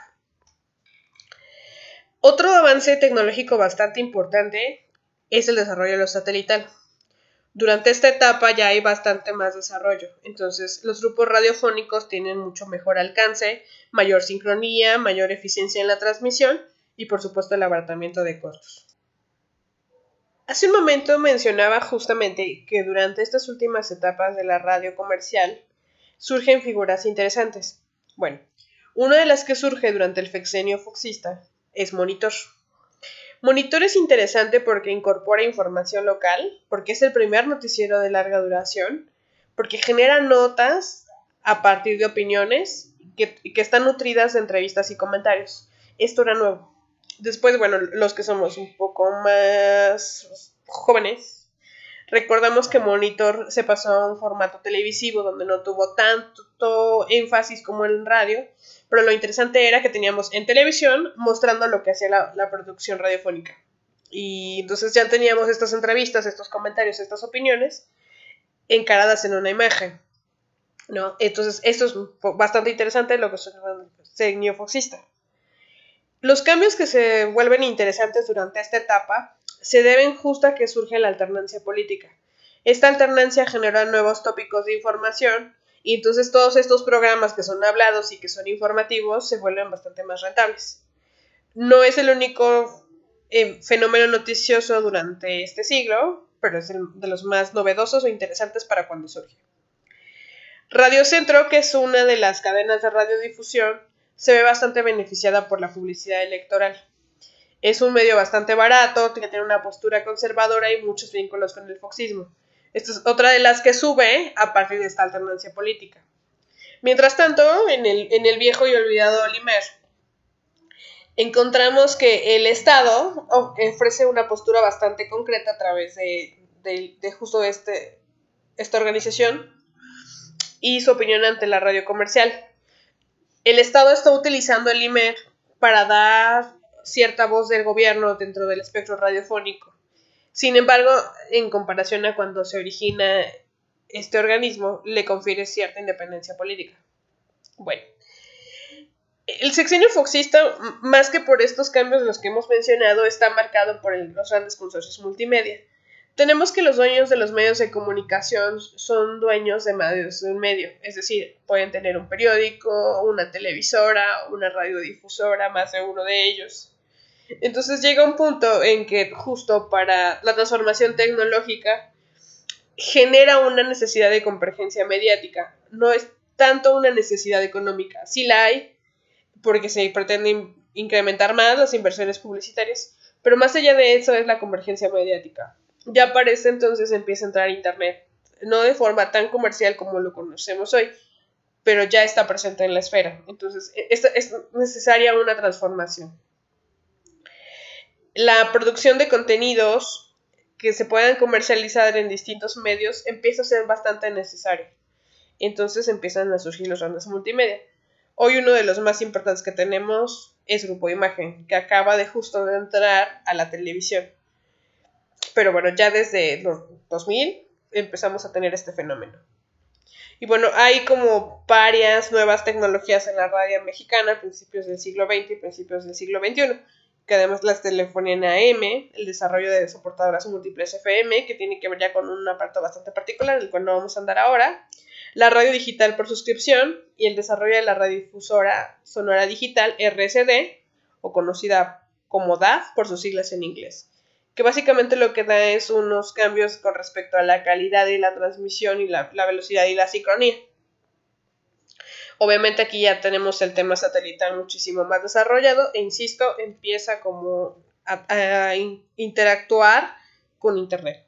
Otro avance tecnológico bastante importante es el desarrollo de lo satelital. Durante esta etapa ya hay bastante más desarrollo, entonces los grupos radiofónicos tienen mucho mejor alcance, mayor sincronía, mayor eficiencia en la transmisión y por supuesto el abaratamiento de costos. Hace un momento mencionaba justamente que durante estas últimas etapas de la radio comercial surgen figuras interesantes. Bueno, una de las que surge durante el sexenio foxista es Monitor. Monitor es interesante porque incorpora información local, porque es el primer noticiero de larga duración, porque genera notas a partir de opiniones que, que están nutridas de entrevistas y comentarios. Esto era nuevo. Después, bueno, los que somos un poco más jóvenes, recordamos que Monitor se pasó a un formato televisivo donde no tuvo tanto énfasis como en radio, pero lo interesante era que teníamos en televisión mostrando lo que hacía la, la producción radiofónica. Y entonces ya teníamos estas entrevistas, estos comentarios, estas opiniones encaradas en una imagen, ¿no? Entonces esto es bastante interesante lo que es el sexenio foxista. Los cambios que se vuelven interesantes durante esta etapa se deben justo a que surge la alternancia política. Esta alternancia genera nuevos tópicos de información y entonces todos estos programas que son hablados y que son informativos se vuelven bastante más rentables. No es el único eh, fenómeno noticioso durante este siglo, pero es el de los más novedosos o interesantes para cuando surge. Radio Centro, que es una de las cadenas de radiodifusión, se ve bastante beneficiada por la publicidad electoral. Es un medio bastante barato, que tiene una postura conservadora y muchos vínculos con el foxismo. Esta es otra de las que sube a partir de esta alternancia política. Mientras tanto, en el, en el viejo y olvidado Limer, encontramos que el Estado ofrece una postura bastante concreta a través de, de, de justo este, esta organización y su opinión ante la radio comercial. El Estado está utilizando el Limer para dar cierta voz del gobierno dentro del espectro radiofónico. Sin embargo, en comparación a cuando se origina este organismo, le confiere cierta independencia política. Bueno, el sexenio foxista, más que por estos cambios de los que hemos mencionado, está marcado por el, los grandes consorcios multimedia. Tenemos que los dueños de los medios de comunicación son dueños de medios de un medio, es decir, pueden tener un periódico, una televisora, una radiodifusora, más de uno de ellos. Entonces llega un punto en que justo para la transformación tecnológica genera una necesidad de convergencia mediática. No es tanto una necesidad económica. Sí la hay, porque se pretende incrementar más las inversiones publicitarias, pero más allá de eso es la convergencia mediática. Ya para ese entonces empieza a entrar Internet, no de forma tan comercial como lo conocemos hoy, pero ya está presente en la esfera. Entonces es, es necesaria una transformación. La producción de contenidos que se puedan comercializar en distintos medios empieza a ser bastante necesaria. Entonces empiezan a surgir los grandes multimedia. Hoy uno de los más importantes que tenemos es Grupo Imagen, que acaba de justo de entrar a la televisión. Pero bueno, ya desde los dos mil empezamos a tener este fenómeno. Y bueno, hay como varias nuevas tecnologías en la radio mexicana a principios del siglo veinte y principios del siglo veintiuno, que además las telefonía en A M, el desarrollo de soportadoras múltiples F M, que tiene que ver ya con un aparato bastante particular, del cual no vamos a andar ahora, la radio digital por suscripción y el desarrollo de la radiodifusora sonora digital R S D, o conocida como D A F por sus siglas en inglés, que básicamente lo que da es unos cambios con respecto a la calidad de la transmisión y la, la velocidad y la sincronía. Obviamente aquí ya tenemos el tema satelital muchísimo más desarrollado e insisto, empieza como a, a interactuar con Internet.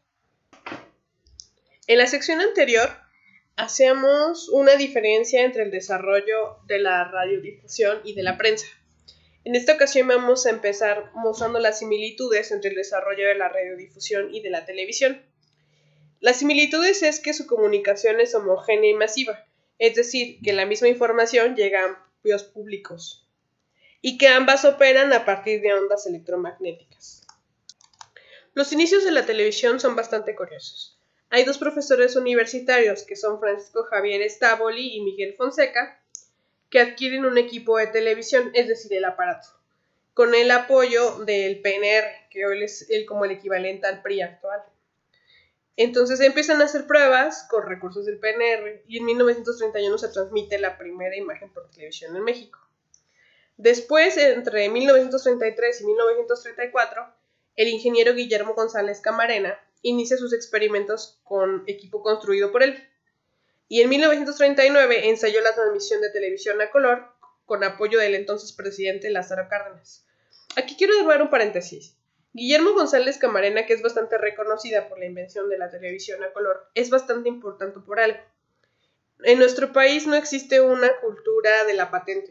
En la sección anterior hacemos una diferencia entre el desarrollo de la radiodifusión y de la prensa. En esta ocasión vamos a empezar mostrando las similitudes entre el desarrollo de la radiodifusión y de la televisión. Las similitudes es que su comunicación es homogénea y masiva, es decir, que la misma información llega a amplios públicos y que ambas operan a partir de ondas electromagnéticas. Los inicios de la televisión son bastante curiosos. hay dos profesores universitarios, que son Francisco Javier Estávoli y Miguel Fonseca, que adquieren un equipo de televisión, es decir, el aparato, con el apoyo del P N R, que hoy es el, como el equivalente al P R I actual. Entonces empiezan a hacer pruebas con recursos del P N R y en mil novecientos treinta y uno se transmite la primera imagen por televisión en México. Después, entre mil novecientos treinta y tres y mil novecientos treinta y cuatro, el ingeniero Guillermo González Camarena inicia sus experimentos con equipo construido por él. Y en mil novecientos treinta y nueve ensayó la transmisión de televisión a color con apoyo del entonces presidente Lázaro Cárdenas. Aquí quiero dar un paréntesis. Guillermo González Camarena, que es bastante reconocida por la invención de la televisión a color, es bastante importante por algo. En nuestro país no existe una cultura de la patente.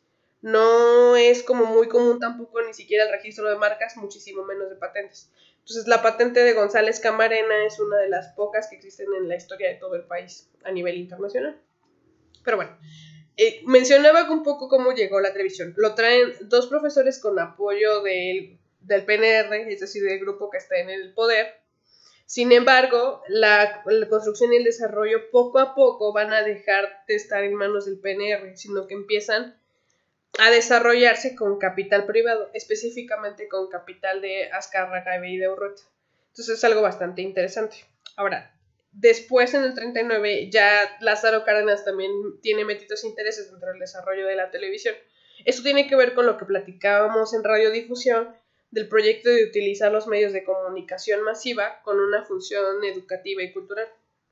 No es como muy común tampoco ni siquiera el registro de marcas, muchísimo menos de patentes. Entonces la patente de González Camarena es una de las pocas que existen en la historia de todo el país a nivel internacional. Pero bueno, eh, mencionaba un poco cómo llegó la televisión. Lo traen dos profesores con apoyo del, del P N R, es decir, del grupo que está en el poder. Sin embargo, la, la construcción y el desarrollo poco a poco van a dejar de estar en manos del P N R, sino que empiezan a desarrollarse con capital privado, específicamente con capital de Azcárraga y de Urrutia. Entonces es algo bastante interesante. Ahora, después en el treinta y nueve ya Lázaro Cárdenas también tiene metidos intereses dentro del desarrollo de la televisión. Esto tiene que ver con lo que platicábamos en radiodifusión del proyecto de utilizar los medios de comunicación masiva con una función educativa y cultural.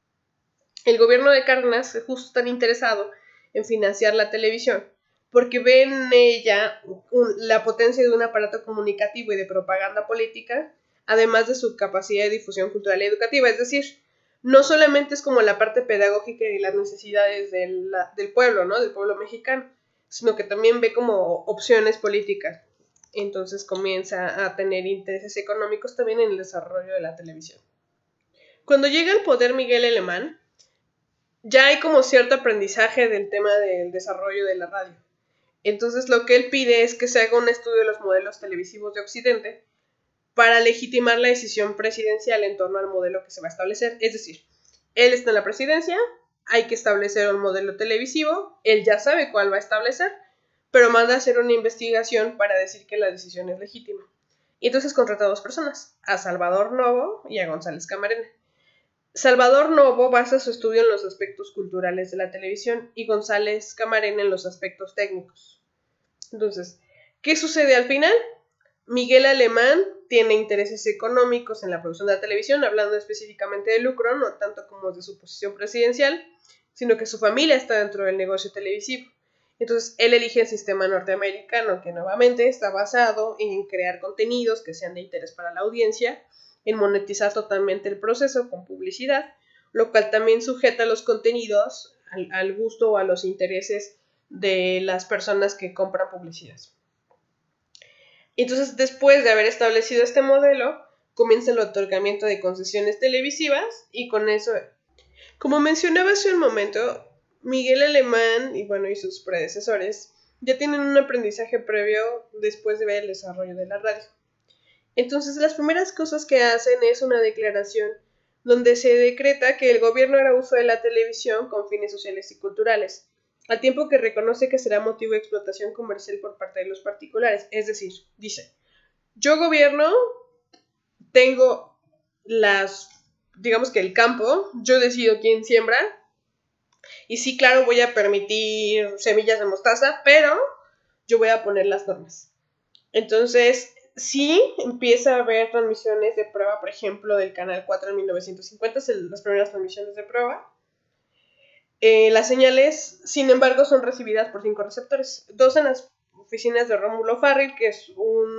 El gobierno de Cárdenas justo está interesado en financiar la televisión porque ven en ella un, la potencia de un aparato comunicativo y de propaganda política, además de su capacidad de difusión cultural y educativa. Es decir, no solamente es como la parte pedagógica y las necesidades del, del pueblo, ¿no? Del pueblo mexicano, sino que también ve como opciones políticas. Entonces comienza a tener intereses económicos también en el desarrollo de la televisión. Cuando llega al poder Miguel Alemán, ya hay como cierto aprendizaje del tema del desarrollo de la radio. Entonces lo que él pide es que se haga un estudio de los modelos televisivos de Occidente para legitimar la decisión presidencial en torno al modelo que se va a establecer. Es decir, él está en la presidencia, hay que establecer un modelo televisivo, él ya sabe cuál va a establecer, pero manda a hacer una investigación para decir que la decisión es legítima. Y entonces contrata a dos personas, a Salvador Novo y a González Camarena. Salvador Novo basa su estudio en los aspectos culturales de la televisión y González Camarena en los aspectos técnicos. Entonces, ¿qué sucede al final? Miguel Alemán tiene intereses económicos en la producción de la televisión, hablando específicamente de lucro, no tanto como de su posición presidencial, sino que su familia está dentro del negocio televisivo. Entonces, él elige el sistema norteamericano, que nuevamente está basado en crear contenidos que sean de interés para la audiencia, en monetizar totalmente el proceso con publicidad, lo cual también sujeta los contenidos al, al gusto o a los intereses de las personas que compran publicidad. Entonces, después de haber establecido este modelo, comienza el otorgamiento de concesiones televisivas y con eso, como mencionaba hace un momento, Miguel Alemán y, bueno, y sus predecesores ya tienen un aprendizaje previo después de ver el desarrollo de la radio. Entonces, las primeras cosas que hacen es una declaración donde se decreta que el gobierno hará uso de la televisión con fines sociales y culturales, al tiempo que reconoce que será motivo de explotación comercial por parte de los particulares. Es decir, dice, yo gobierno, tengo las, digamos que el campo, yo decido quién siembra, y sí, claro, voy a permitir semillas de mostaza, pero yo voy a poner las normas. Entonces, sí empieza a haber transmisiones de prueba, por ejemplo, del Canal cuatro en mil novecientos cincuenta, las primeras transmisiones de prueba. Eh, las señales, sin embargo, son recibidas por cinco receptores. Dos en las oficinas de Rómulo Farril, que es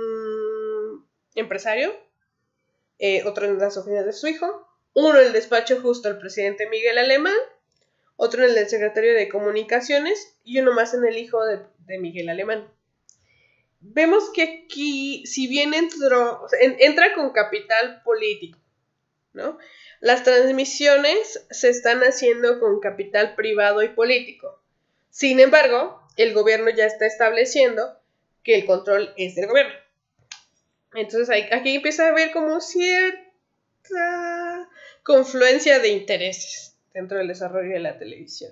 un empresario, eh, otro en las oficinas de su hijo, uno en el despacho justo del presidente Miguel Alemán, otro en el del secretario de Comunicaciones y uno más en el hijo de, de Miguel Alemán. Vemos que aquí, si bien entró, o sea, en, entra con capital político, ¿no? Las transmisiones se están haciendo con capital privado y político. Sin embargo, el gobierno ya está estableciendo que el control es del gobierno. Entonces hay, aquí empieza a haber como cierta confluencia de intereses dentro del desarrollo de la televisión.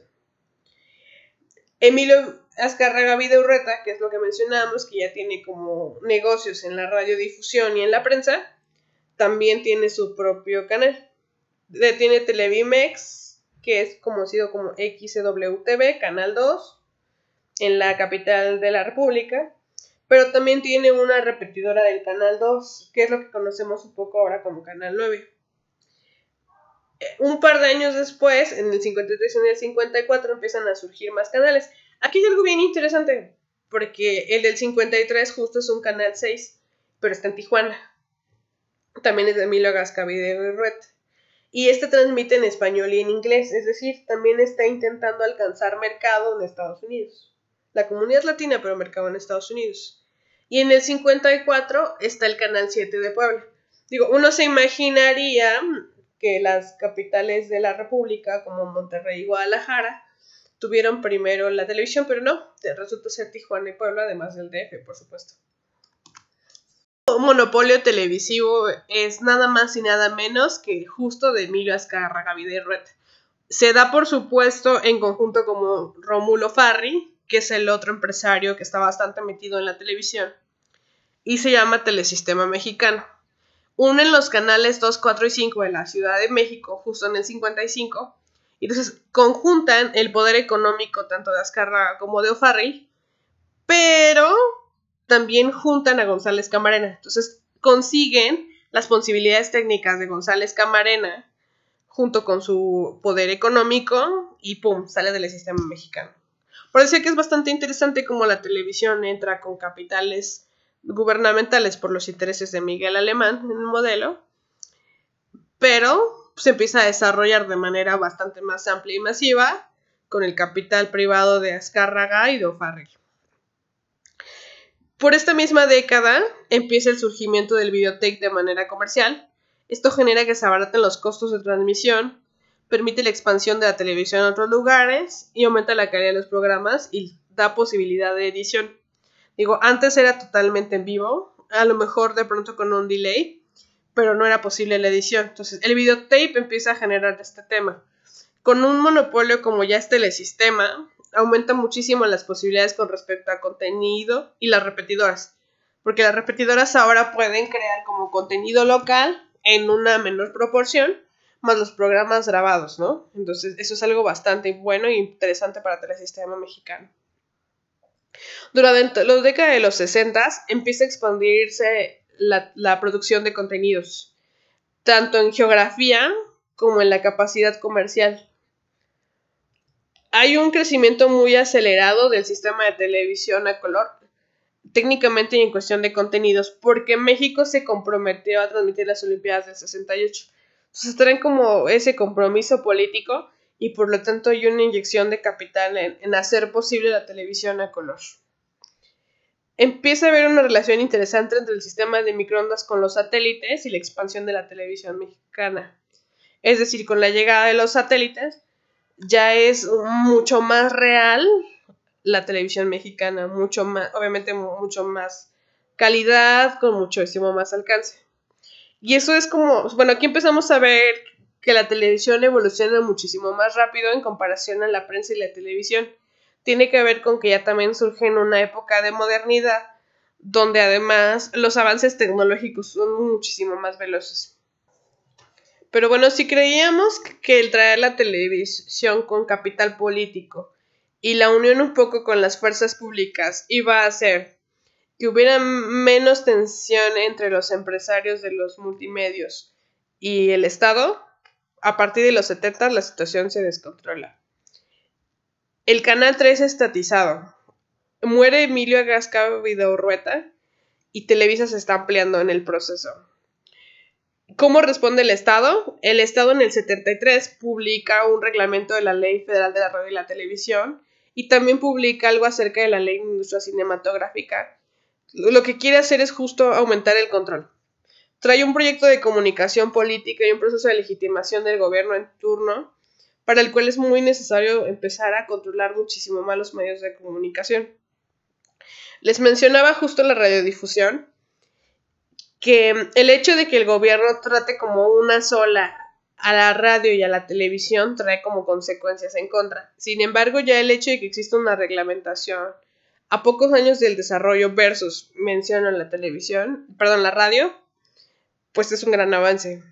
Emilio Azcárraga Vidaurreta, que es lo que mencionábamos, que ya tiene como negocios en la radiodifusión y en la prensa, también tiene su propio canal. Tiene Televimex, que es conocido como X C W T V, Canal dos, en la capital de la República, pero también tiene una repetidora del Canal dos, que es lo que conocemos un poco ahora como Canal nueve. Un par de años después, en el cincuenta y tres y en el cincuenta y cuatro, empiezan a surgir más canales. Aquí hay algo bien interesante, porque el del cincuenta y tres justo es un Canal seis, pero está en Tijuana. También es de Emilio Azcárraga Vidaurreta. Y este transmite en español y en inglés, es decir, también está intentando alcanzar mercado en Estados Unidos. La comunidad latina, pero mercado en Estados Unidos. Y en el cincuenta y cuatro está el Canal siete de Puebla. Digo, uno se imaginaría que las capitales de la República, como Monterrey y Guadalajara, tuvieron primero la televisión, pero no, resulta ser Tijuana y Puebla, además del D F, por supuesto. Un monopolio televisivo es nada más y nada menos que justo de Emilio Azcárraga Vidaurreta. Se da, por supuesto, en conjunto con Rómulo Farri, que es el otro empresario que está bastante metido en la televisión, y se llama Telesistema Mexicano. Unen los canales dos, cuatro y cinco de la Ciudad de México, justo en el cincuenta y cinco, y entonces conjuntan el poder económico tanto de Azcárraga como de O'Farrill, pero también juntan a González Camarena. Entonces consiguen las posibilidades técnicas de González Camarena junto con su poder económico y ¡pum!, sale del sistema mexicano. Por eso que es bastante interesante cómo la televisión entra con capitales gubernamentales por los intereses de Miguel Alemán en el modelo, pero se empieza a desarrollar de manera bastante más amplia y masiva con el capital privado de Azcárraga y de O'Farrill. Por esta misma década empieza el surgimiento del videotape de manera comercial. Esto genera que se abaraten los costos de transmisión, permite la expansión de la televisión en otros lugares y aumenta la calidad de los programas y da posibilidad de edición. Digo, antes era totalmente en vivo, a lo mejor de pronto con un delay, pero no era posible la edición. Entonces el videotape empieza a generar este tema. Con un monopolio como ya es Telesistema, aumenta muchísimo las posibilidades con respecto a contenido y las repetidoras, porque las repetidoras ahora pueden crear como contenido local en una menor proporción, más los programas grabados, ¿no? Entonces eso es algo bastante bueno e interesante para Telesistema Mexicano. Durante la década de los sesenta empieza a expandirse la, la producción de contenidos, tanto en geografía como en la capacidad comercial. Hay un crecimiento muy acelerado del sistema de televisión a color, técnicamente y en cuestión de contenidos, porque México se comprometió a transmitir las Olimpiadas del sesenta y ocho. Entonces traen como ese compromiso político y por lo tanto hay una inyección de capital en, en hacer posible la televisión a color. Empieza a haber una relación interesante entre el sistema de microondas con los satélites y la expansión de la televisión mexicana. Es decir, con la llegada de los satélites ya es mucho más real la televisión mexicana, mucho más, obviamente mucho más calidad, con muchísimo más alcance. Y eso es como, bueno, aquí empezamos a ver que la televisión evoluciona muchísimo más rápido en comparación a la prensa y la televisión. Tiene que ver con que ya también surge en una época de modernidad, donde además los avances tecnológicos son muchísimo más veloces. Pero bueno, si creíamos que el traer la televisión con capital político y la unión un poco con las fuerzas públicas iba a hacer que hubiera menos tensión entre los empresarios de los multimedios y el Estado, a partir de los setenta la situación se descontrola. El Canal tres es estatizado. Muere Emilio Azcárraga Vidaurreta y Televisa se está ampliando en el proceso. ¿Cómo responde el Estado? El Estado en el setenta y tres publica un reglamento de la Ley Federal de la Radio y la Televisión y también publica algo acerca de la Ley de Industria Cinematográfica. Lo que quiere hacer es justo aumentar el control. Trae un proyecto de comunicación política y un proceso de legitimación del gobierno en turno, para el cual es muy necesario empezar a controlar muchísimo más los medios de comunicación. Les mencionaba justo la radiodifusión, que el hecho de que el gobierno trate como una sola a la radio y a la televisión trae como consecuencias en contra. Sin embargo, ya el hecho de que exista una reglamentación a pocos años del desarrollo versus menciono la televisión, perdón, la radio, pues es un gran avance.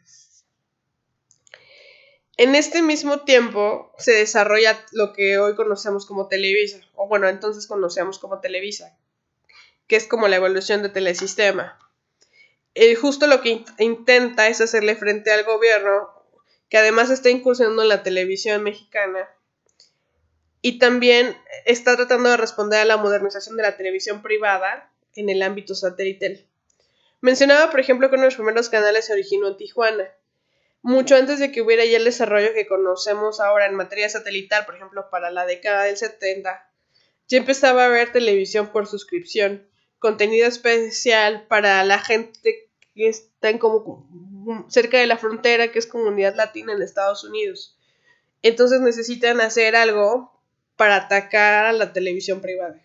En este mismo tiempo se desarrolla lo que hoy conocemos como Televisa, o bueno, entonces conocemos como Televisa, que es como la evolución de Telesistema. Eh, justo lo que in- intenta es hacerle frente al gobierno, que además está incursionando en la televisión mexicana, y también está tratando de responder a la modernización de la televisión privada en el ámbito satelital. Mencionaba, por ejemplo, que uno de los primeros canales se originó en Tijuana, mucho antes de que hubiera ya el desarrollo que conocemos ahora en materia satelital, por ejemplo, para la década del setenta, ya empezaba a haber televisión por suscripción, contenido especial para la gente que está en como cerca de la frontera, que es comunidad latina en Estados Unidos. Entonces necesitan hacer algo para atacar a la televisión privada.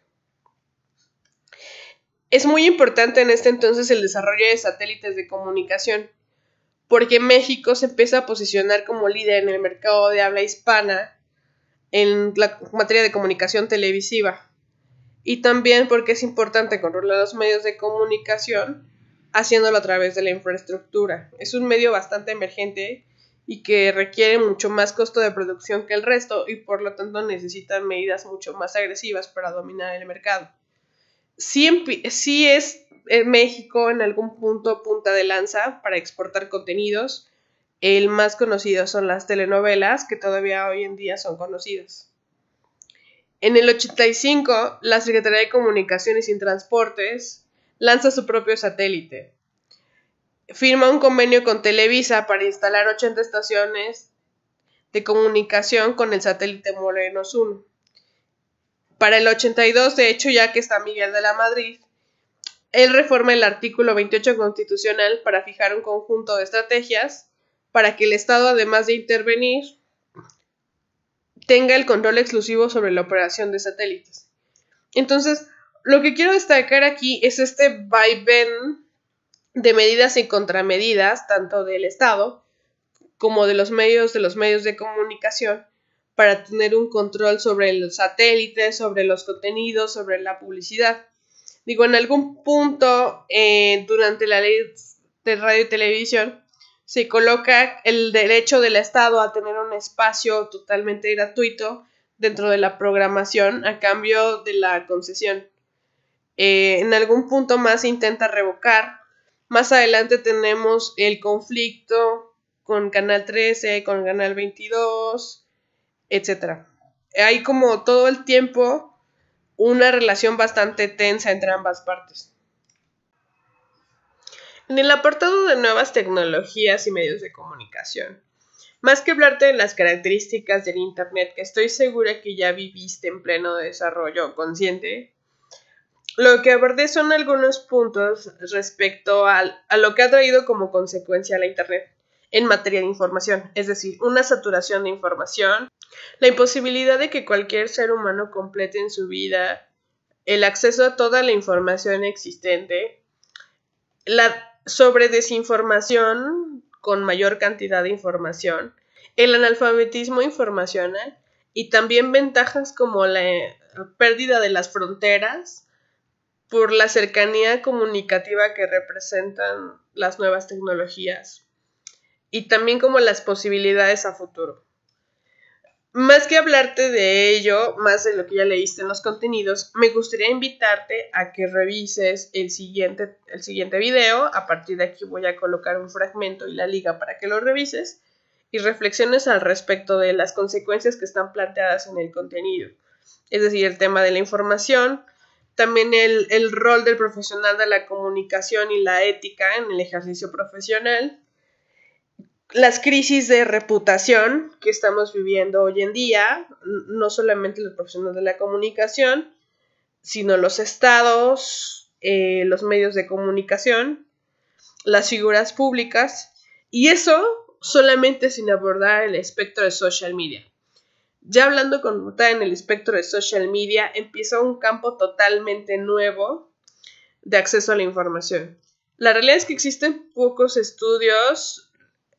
Es muy importante en este entonces el desarrollo de satélites de comunicación, porque México se empieza a posicionar como líder en el mercado de habla hispana en la materia de comunicación televisiva. Y también porque es importante controlar los medios de comunicación haciéndolo a través de la infraestructura. Es un medio bastante emergente y que requiere mucho más costo de producción que el resto y por lo tanto necesitan medidas mucho más agresivas para dominar el mercado. Sí, sí es en México en algún punto punta de lanza para exportar contenidos. El más conocido son las telenovelas, que todavía hoy en día son conocidas. En el ochenta y cinco, la Secretaría de Comunicaciones y Transportes lanza su propio satélite. Firma un convenio con Televisa para instalar ochenta estaciones de comunicación con el satélite Morelos uno. Para el ochenta y dos, de hecho, ya que está Miguel de la Madrid, él reforma el artículo veintiocho constitucional para fijar un conjunto de estrategias para que el Estado, además de intervenir, tenga el control exclusivo sobre la operación de satélites. Entonces, lo que quiero destacar aquí es este vaivén de medidas y contramedidas, tanto del Estado como de los medios, de los medios de comunicación, para tener un control sobre los satélites, sobre los contenidos, sobre la publicidad. Digo, en algún punto eh, durante la ley de radio y televisión se coloca el derecho del Estado a tener un espacio totalmente gratuito dentro de la programación a cambio de la concesión. Eh, en algún punto más se intenta revocar. Más adelante tenemos el conflicto con Canal trece, con Canal veintidós, etcétera. Hay como todo el tiempo una relación bastante tensa entre ambas partes. En el apartado de nuevas tecnologías y medios de comunicación, más que hablarte de las características del Internet, que estoy segura que ya viviste en pleno desarrollo consciente, lo que abordé son algunos puntos respecto al, a lo que ha traído como consecuencia la Internet en materia de información, es decir, una saturación de información, la imposibilidad de que cualquier ser humano complete en su vida el acceso a toda la información existente, la sobredesinformación con mayor cantidad de información, el analfabetismo informacional y también ventajas como la pérdida de las fronteras por la cercanía comunicativa que representan las nuevas tecnologías y también como las posibilidades a futuro. Más que hablarte de ello, más de lo que ya leíste en los contenidos, me gustaría invitarte a que revises el siguiente, el siguiente video. A partir de aquí voy a colocar un fragmento y la liga para que lo revises y reflexiones al respecto de las consecuencias que están planteadas en el contenido. Es decir, el tema de la información, también el, el rol del profesional de la comunicación y la ética en el ejercicio profesional, las crisis de reputación que estamos viviendo hoy en día, no solamente los profesionales de la comunicación, sino los estados, eh, los medios de comunicación, las figuras públicas, y eso solamente sin abordar el espectro de social media. Ya hablando con Ruta en el espectro de social media, empieza un campo totalmente nuevo de acceso a la información. La realidad es que existen pocos estudios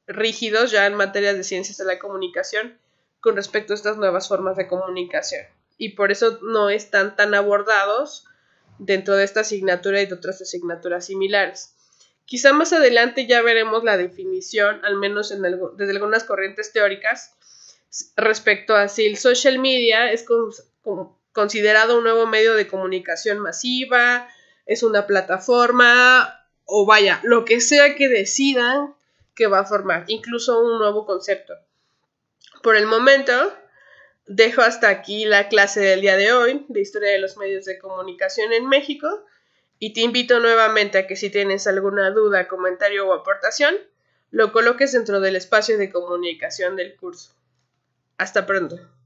rígidos ya en materias de ciencias de la comunicación con respecto a estas nuevas formas de comunicación. Y por eso no están tan abordados dentro de esta asignatura y de otras asignaturas similares. Quizá más adelante ya veremos la definición, al menos en algo, desde algunas corrientes teóricas, respecto a si el social media es con, con, considerado un nuevo medio de comunicación masiva, es una plataforma, o vaya, lo que sea que decidan que va a formar, incluso un nuevo concepto. Por el momento, dejo hasta aquí la clase del día de hoy de Historia de los Medios de Comunicación en México y te invito nuevamente a que si tienes alguna duda, comentario o aportación, lo coloques dentro del espacio de comunicación del curso. Hasta pronto.